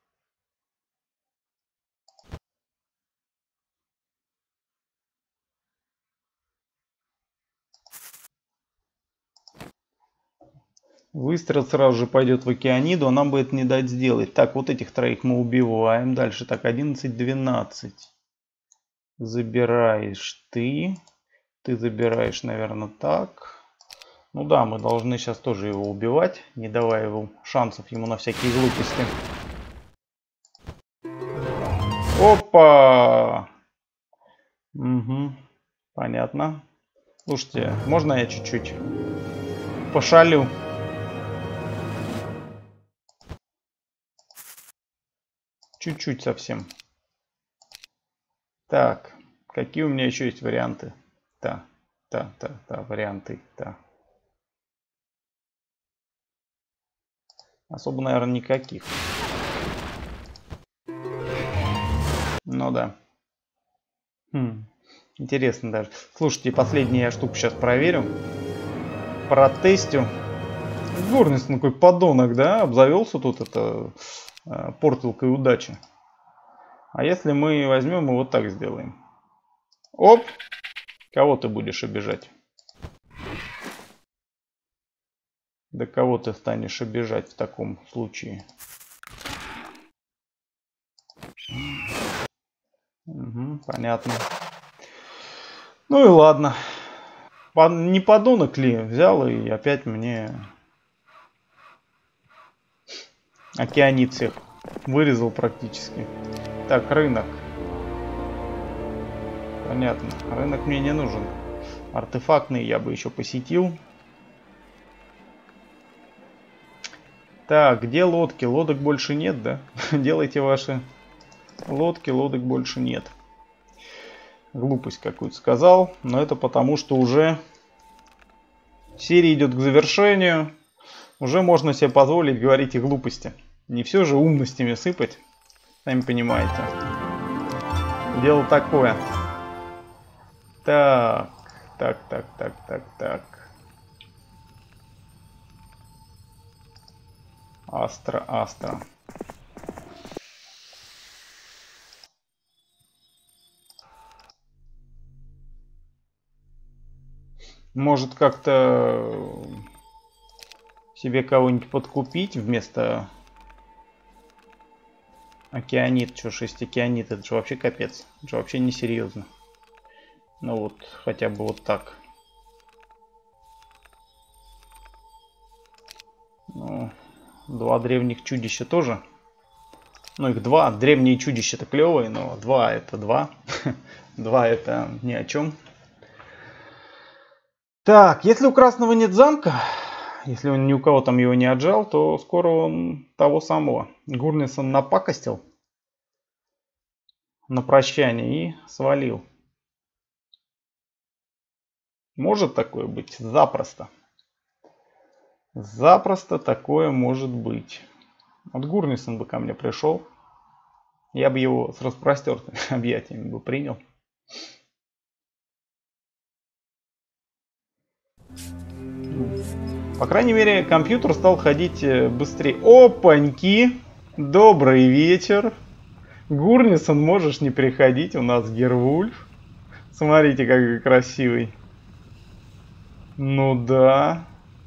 Выстрел сразу же пойдет в океаниду, а нам бы это не дать сделать. Так, вот этих троих мы убиваем. Дальше, так, одиннадцать двенадцать. Забираешь ты. Ты забираешь, наверное, так. Ну да, мы должны сейчас тоже его убивать, не давая ему шансов ему на всякие глупости. Опа! Угу. Понятно. Слушайте, можно я чуть-чуть пошалю? Чуть-чуть совсем. Так, какие у меня еще есть варианты? Да, да, да, да, варианты, да. Особо, наверное, никаких. Ну да. Хм, интересно даже. Слушайте, последнюю я штуку сейчас проверю. Протестю. Горность, ну какой подонок, да? Обзавелся тут это э, портилкой удачи. А если мы возьмем и вот так сделаем? Оп! Кого ты будешь обижать? Да кого ты станешь обижать в таком случае? Угу, понятно. Ну и ладно. Не подонок ли взял и опять мне океанит всех вырезал практически. Так, рынок. Понятно. Рынок мне не нужен. Артефактный я бы еще посетил. Так, где лодки? Лодок больше нет, да? Делайте ваши лодки, лодок больше нет. Глупость какую-то сказал. Но это потому, что уже серия идет к завершению. Уже можно себе позволить говорить и глупости. Не все же умностями сыпать. Сами понимаете. Дело такое. Так, так, так, так, так, так. Астра, Астра. Может как-то себе кого-нибудь подкупить вместо океанит. Что, шесть океанит, это же вообще капец. Это же вообще несерьезно. Ну вот, хотя бы вот так. Ну, два древних чудища тоже. Ну, их два. Древние чудища-то клевые, но два это два. Два это ни о чем. Так, если у красного нет замка, если он ни у кого там его не отжал, то скоро он того самого Гурнисон напакостил на прощание и свалил. Может такое быть? Запросто. Запросто такое может быть. Вот Гурнисон бы ко мне пришел. Я бы его с распростертыми объятиями бы принял. По крайней мере, компьютер стал ходить быстрее. Опаньки! Добрый вечер. Гурнисон, можешь не приходить, у нас Гервульф. Смотрите, какой красивый. Ну да.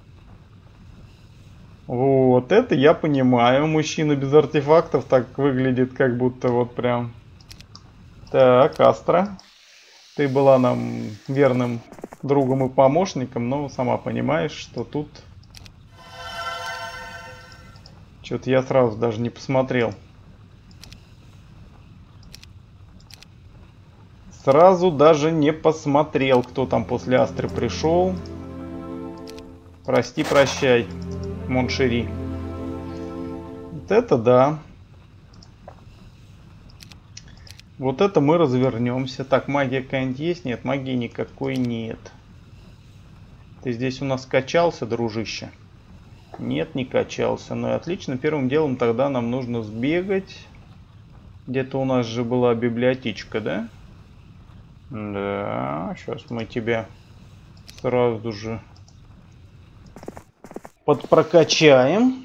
Вот, это я понимаю. Мужчина без артефактов так выглядит, как будто вот прям... Так, Астра. Ты была нам верным другом и помощником, но сама понимаешь, что тут... Что-то я сразу даже не посмотрел. Сразу даже не посмотрел, кто там после Астры пришел. Прости, прощай, Моншери. Вот это да. Вот это мы развернемся. Так, магия какая-нибудь есть? Нет, магии никакой нет. Ты здесь у нас качался, дружище? Нет, не качался. Ну и отлично. Первым делом тогда нам нужно сбегать. Где-то у нас же была библиотечка, да? Да, сейчас мы тебя сразу же подпрокачаем.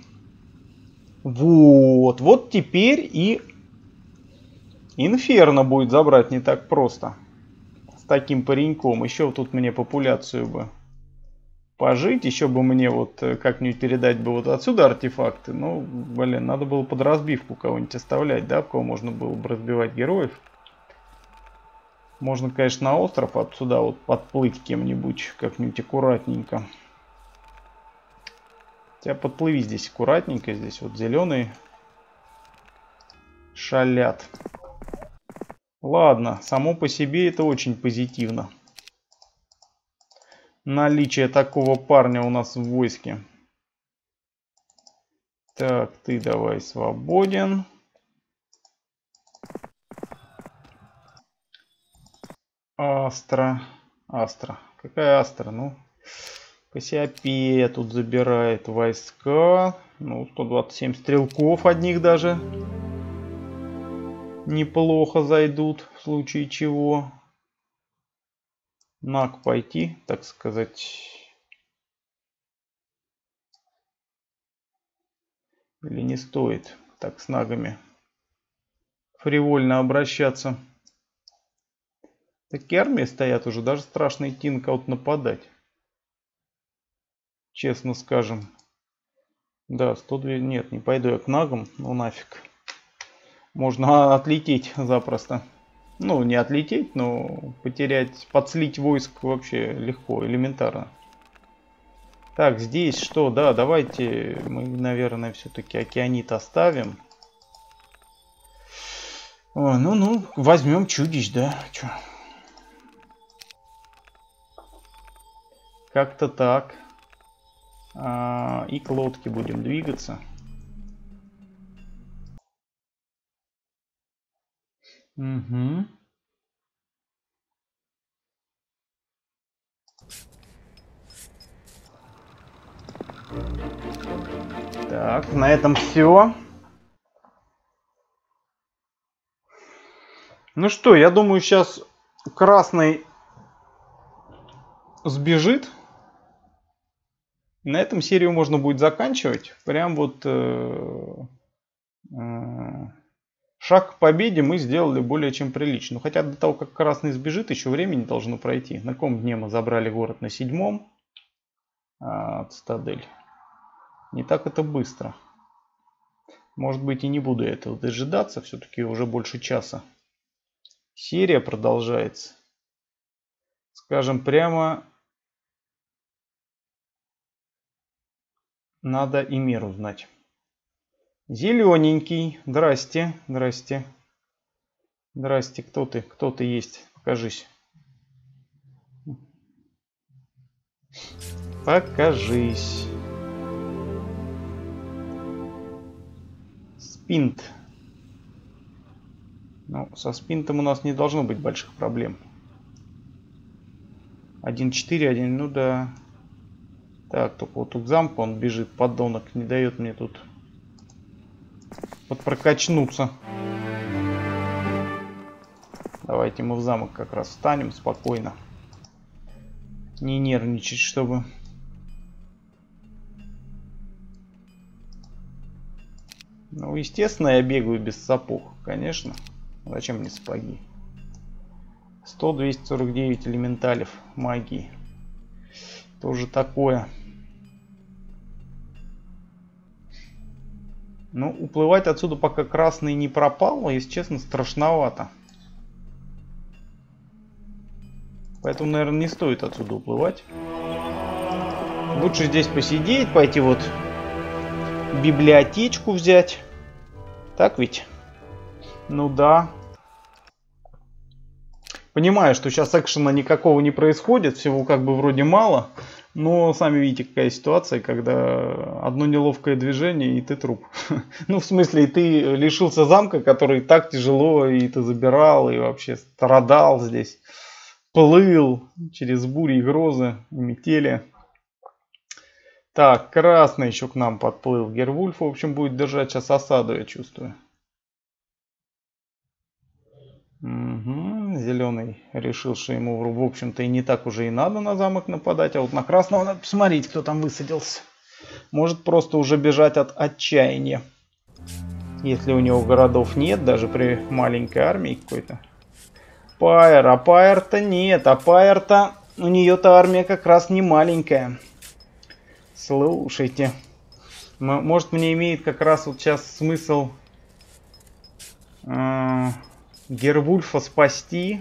Вот, вот теперь и Инферно будет забрать не так просто. С таким пареньком. Еще тут мне популяцию бы пожить. Еще бы мне вот как-нибудь передать бы вот отсюда артефакты. Ну, блин, надо было под разбивку кого-нибудь оставлять, да? В кого можно было бы разбивать героев. Можно, конечно, на остров отсюда вот подплыть кем-нибудь. Как-нибудь аккуратненько. Тебя подплыви здесь аккуратненько. Здесь вот зеленые шалят. Ладно, само по себе это очень позитивно. Наличие такого парня у нас в войске. Так, ты давай свободен. Астра. Астра. Какая Астра? Ну, Кассиопея тут забирает войска. Ну, сто двадцать семь стрелков одних даже. Неплохо зайдут, в случае чего. Наг пойти, так сказать. Или не стоит так с нагами фривольно обращаться. Такие армии стоят уже, даже страшно идти на кого-то нападать. Честно скажем. Да, сто два... Нет, не пойду я к нагам, ну нафиг. Можно отлететь запросто. Ну, не отлететь, но потерять, подслить войск вообще легко, элементарно. Так, здесь что? Да, давайте мы, наверное, все-таки океанит оставим. О, ну-ну, возьмем чудищ, да? Чё? Как-то так. А, и к лодке будем двигаться. Угу. Так, на этом все. Ну что, я думаю, сейчас красный сбежит. На этом серию можно будет заканчивать. Прям вот... Э, э, Шаг к победе мы сделали более чем прилично. Но хотя до того, как красный сбежит, еще времени должно пройти. На каком дне мы забрали город? На седьмом. А, цитадель. Не так это быстро. Может быть, и не буду этого дожидаться. Все-таки уже больше часа. Серия продолжается. Скажем прямо, надо и меру знать. Зелененький. Здрасте. Здрасте. Здрасте. Кто ты? Кто ты есть? Покажись. Покажись. Спинт. Ну, со спинтом у нас не должно быть больших проблем. один четыре, один, ну да. Так, только вот тут замка он бежит, подонок, не дает мне тут подпрокачнуться. Давайте мы в замок как раз встанем спокойно. Не нервничать, чтобы... Ну, естественно, я бегаю без сапог, конечно. Зачем мне сапоги? сто двести сорок девять элементалев магии. Тоже такое. Ну, уплывать отсюда, пока красный не пропал, если честно, страшновато. Поэтому, наверное, не стоит отсюда уплывать. Лучше здесь посидеть, пойти вот библиотечку взять. Так ведь? Ну да. Понимаю, что сейчас экшена никакого не происходит, всего как бы вроде мало. Но сами видите, какая ситуация, когда одно неловкое движение и ты труп. Ну, в смысле, и ты лишился замка, который так тяжело и ты забирал, и вообще страдал здесь. Плыл через бури и грозы, и метели. Так, красный еще к нам подплыл. Гервульф, в общем, будет держать сейчас осаду, я чувствую. Угу. Зеленый решил, что ему, в общем-то, и не так уже и надо на замок нападать. А вот на красного надо посмотреть, кто там высадился. Может просто уже бежать от отчаяния. Если у него городов нет, даже при маленькой армии какой-то. Пайер, а Пайер-то нет. А Пайер-то, у нее-то армия как раз не маленькая. Слушайте. Может, мне имеет как раз вот сейчас смысл... Э Гервульфа спасти.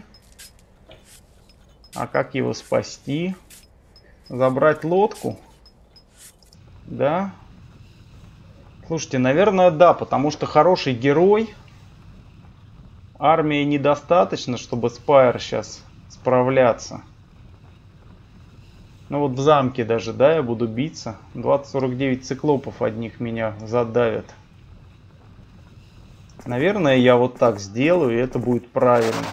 А как его спасти? Забрать лодку? Да? Слушайте, наверное, да, потому что хороший герой. Армии недостаточно, чтобы с Пайер сейчас справляться. Ну вот в замке даже, да, я буду биться. двадцать сорок девять циклопов одних меня задавят. Наверное, я вот так сделаю, и это будет правильно.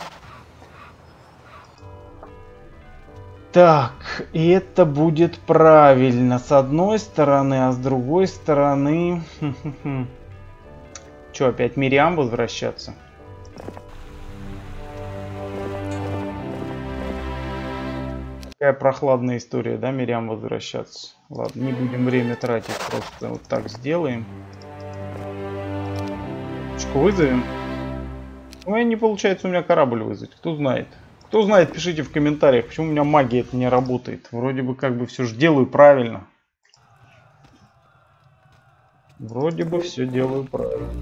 Так, и это будет правильно. С одной стороны, а с другой стороны... Че, опять Мириам возвращаться? Какая прохладная история, да, Мириам возвращаться? Ладно, не будем время тратить, просто вот так сделаем. Вызовем. Ну, и не получается у меня корабль вызвать. Кто знает? Кто знает, пишите в комментариях, почему у меня магия это не работает. Вроде бы как бы все же делаю правильно. Вроде бы все делаю правильно.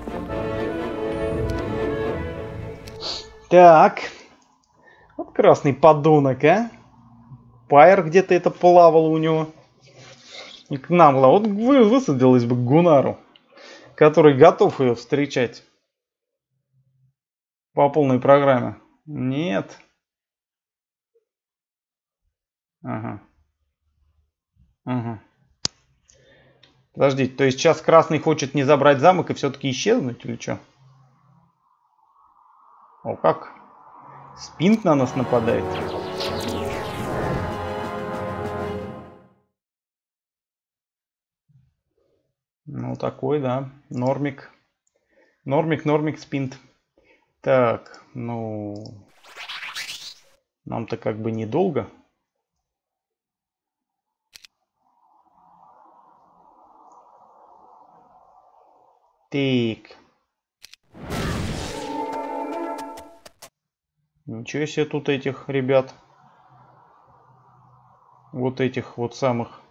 Так. Вот красный подонок, а? Пайер где-то это плавало у него. И к нам, вот вы высадилась бы к Гунару, который готов ее встречать по полной программе. Нет. Ага. Ага. Подождите, то есть сейчас красный хочет не забрать замок и все-таки исчезнуть или что? О, как? Спинт на нас нападает. Ну, такой, да. Нормик. Нормик, нормик, спинт. Так, ну... Нам-то как бы недолго. Так. Ничего себе тут этих ребят. Вот этих вот самых.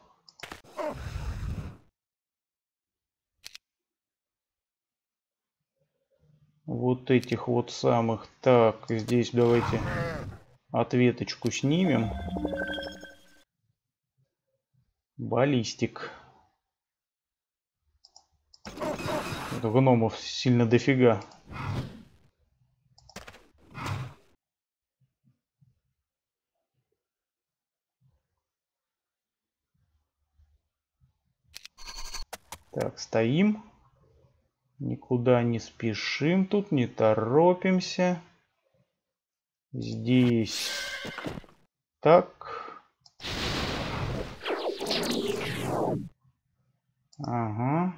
Вот этих вот самых. Так, здесь давайте ответочку снимем. Баллистик. Это гномов сильно дофига. Так, стоим. Никуда не спешим тут, не торопимся. Здесь. Так. Ага.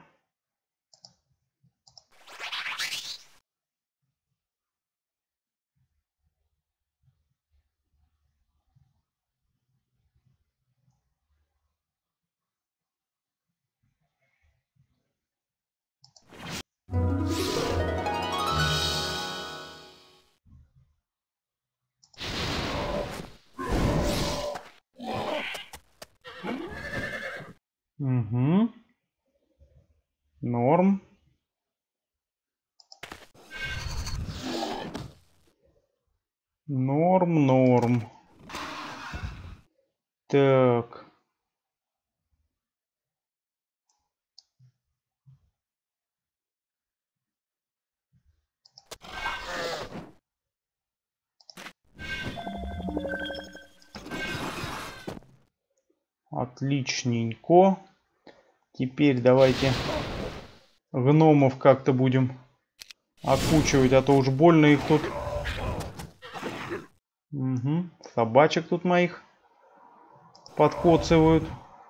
Угу. Норм. Норм, норм. Так. Отличненько. Теперь давайте гномов как-то будем окучивать, а то уж больно их тут. Угу. Собачек тут моих подкоцывают.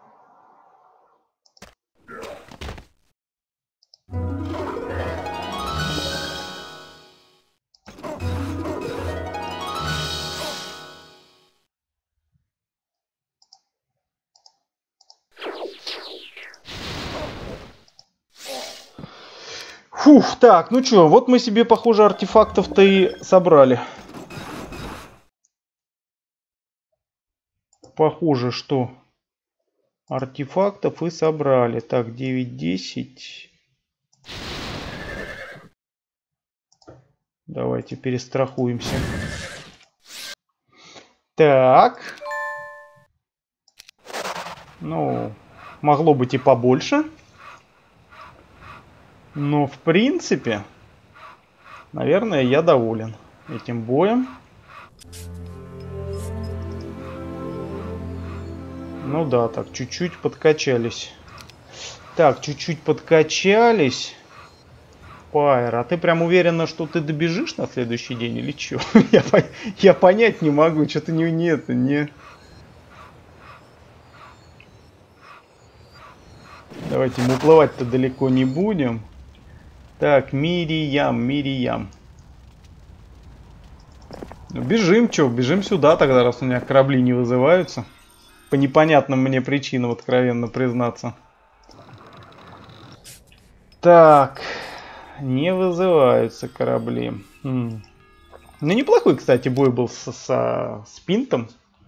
Фух, так, ну чё, вот мы себе, похоже, артефактов-то и собрали. Похоже, что артефактов и собрали. Так, девять десять. Давайте перестрахуемся. Так. Ну, могло быть и побольше. Но, в принципе, наверное, я доволен этим боем. Ну да, так, чуть-чуть подкачались. Так, чуть-чуть подкачались. Пайр, а ты прям уверена, что ты добежишь на следующий день или что? я, по я понять не могу, что-то не, не это, не... Давайте мы уплывать-то далеко не будем. Так, Мириям, Мириям. Ну, бежим, чё, бежим сюда тогда, раз у меня корабли не вызываются. По непонятным мне причинам, откровенно признаться. Так, не вызываются корабли. М. Ну, неплохой, кстати, бой был со, со Спинтом.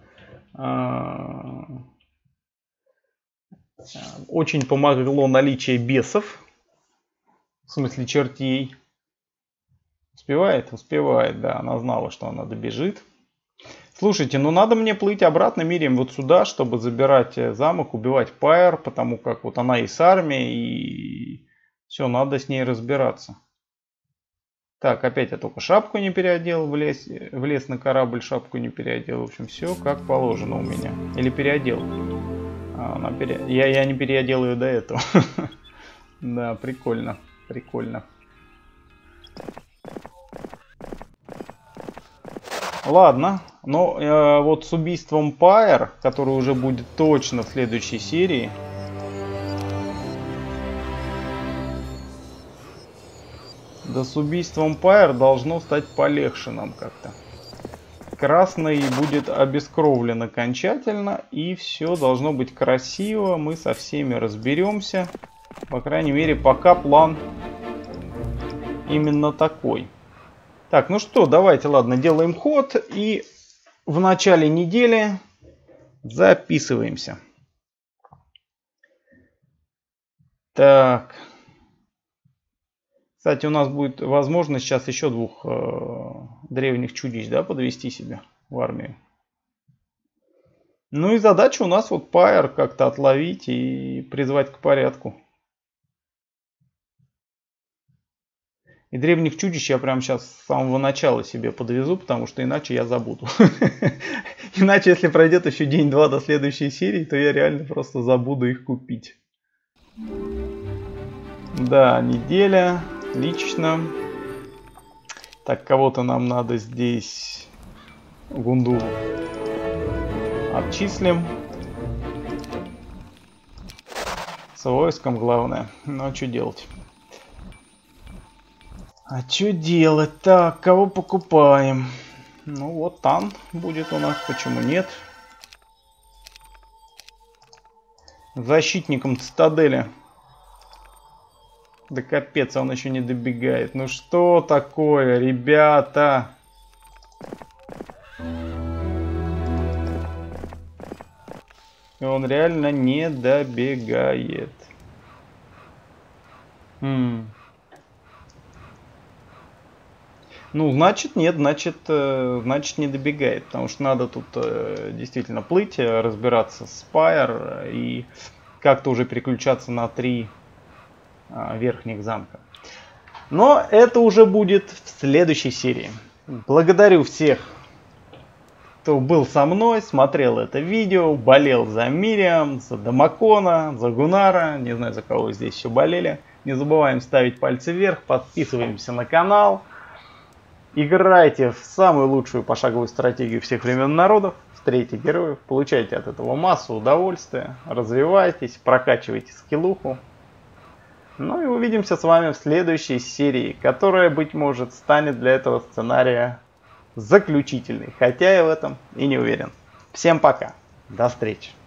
А... Очень помогло наличие бесов. В смысле чертей. Успевает? Успевает, да. Она знала, что она добежит. Слушайте, ну надо мне плыть обратно, Мириам, вот сюда, чтобы забирать замок, убивать Пайр, потому как вот она и с армией, и все, надо с ней разбираться. Так, опять я только шапку не переодел, влез, влез на корабль, шапку не переодел. В общем, все как положено у меня. Или переодел. А, она пере... я, я не переодел ее до этого. Да, прикольно. Прикольно. Ладно, но э, вот с убийством Пайр, который уже будет точно в следующей серии. Да с убийством Пайр должно стать полегче нам как-то. Красный будет обескровлен окончательно, и все должно быть красиво. Мы со всеми разберемся. По крайней мере, пока план именно такой. Так, ну что, давайте, ладно, делаем ход и в начале недели записываемся. Так. Кстати, у нас будет возможность сейчас еще двух э, древних чудищ, да, подвести себе в армию. Ну и задача у нас вот Пайер как-то отловить и призвать к порядку. И древних чудищ я прямо сейчас с самого начала себе подвезу, потому что иначе я забуду. Иначе, если пройдет еще день-два до следующей серии, то я реально просто забуду их купить. Да, неделя. Отлично. Так, кого-то нам надо здесь Гунду отчислим. С войском главное. Ну а что делать? А что делать? Так, кого покупаем? Ну вот Тан будет у нас, почему нет? Защитником цитадели. Да капец, он еще не добегает. Ну что такое, ребята? Он реально не добегает. М. Ну, значит, нет, значит, э, значит не добегает. Потому что надо тут э, действительно плыть, разбираться с Пайер и как-то уже переключаться на три э, верхних замка. Но это уже будет в следующей серии. Благодарю всех, кто был со мной, смотрел это видео, болел за Мириам, за Дамакона, за Гунара. Не знаю, за кого здесь еще болели. Не забываем ставить пальцы вверх, подписываемся на канал. Играйте в самую лучшую пошаговую стратегию всех времен и народов. Стрейте героев, получайте от этого массу удовольствия. Развивайтесь, прокачивайте скиллуху. Ну и увидимся с вами в следующей серии, которая, быть может, станет для этого сценария заключительной. Хотя я в этом и не уверен. Всем пока. До встречи.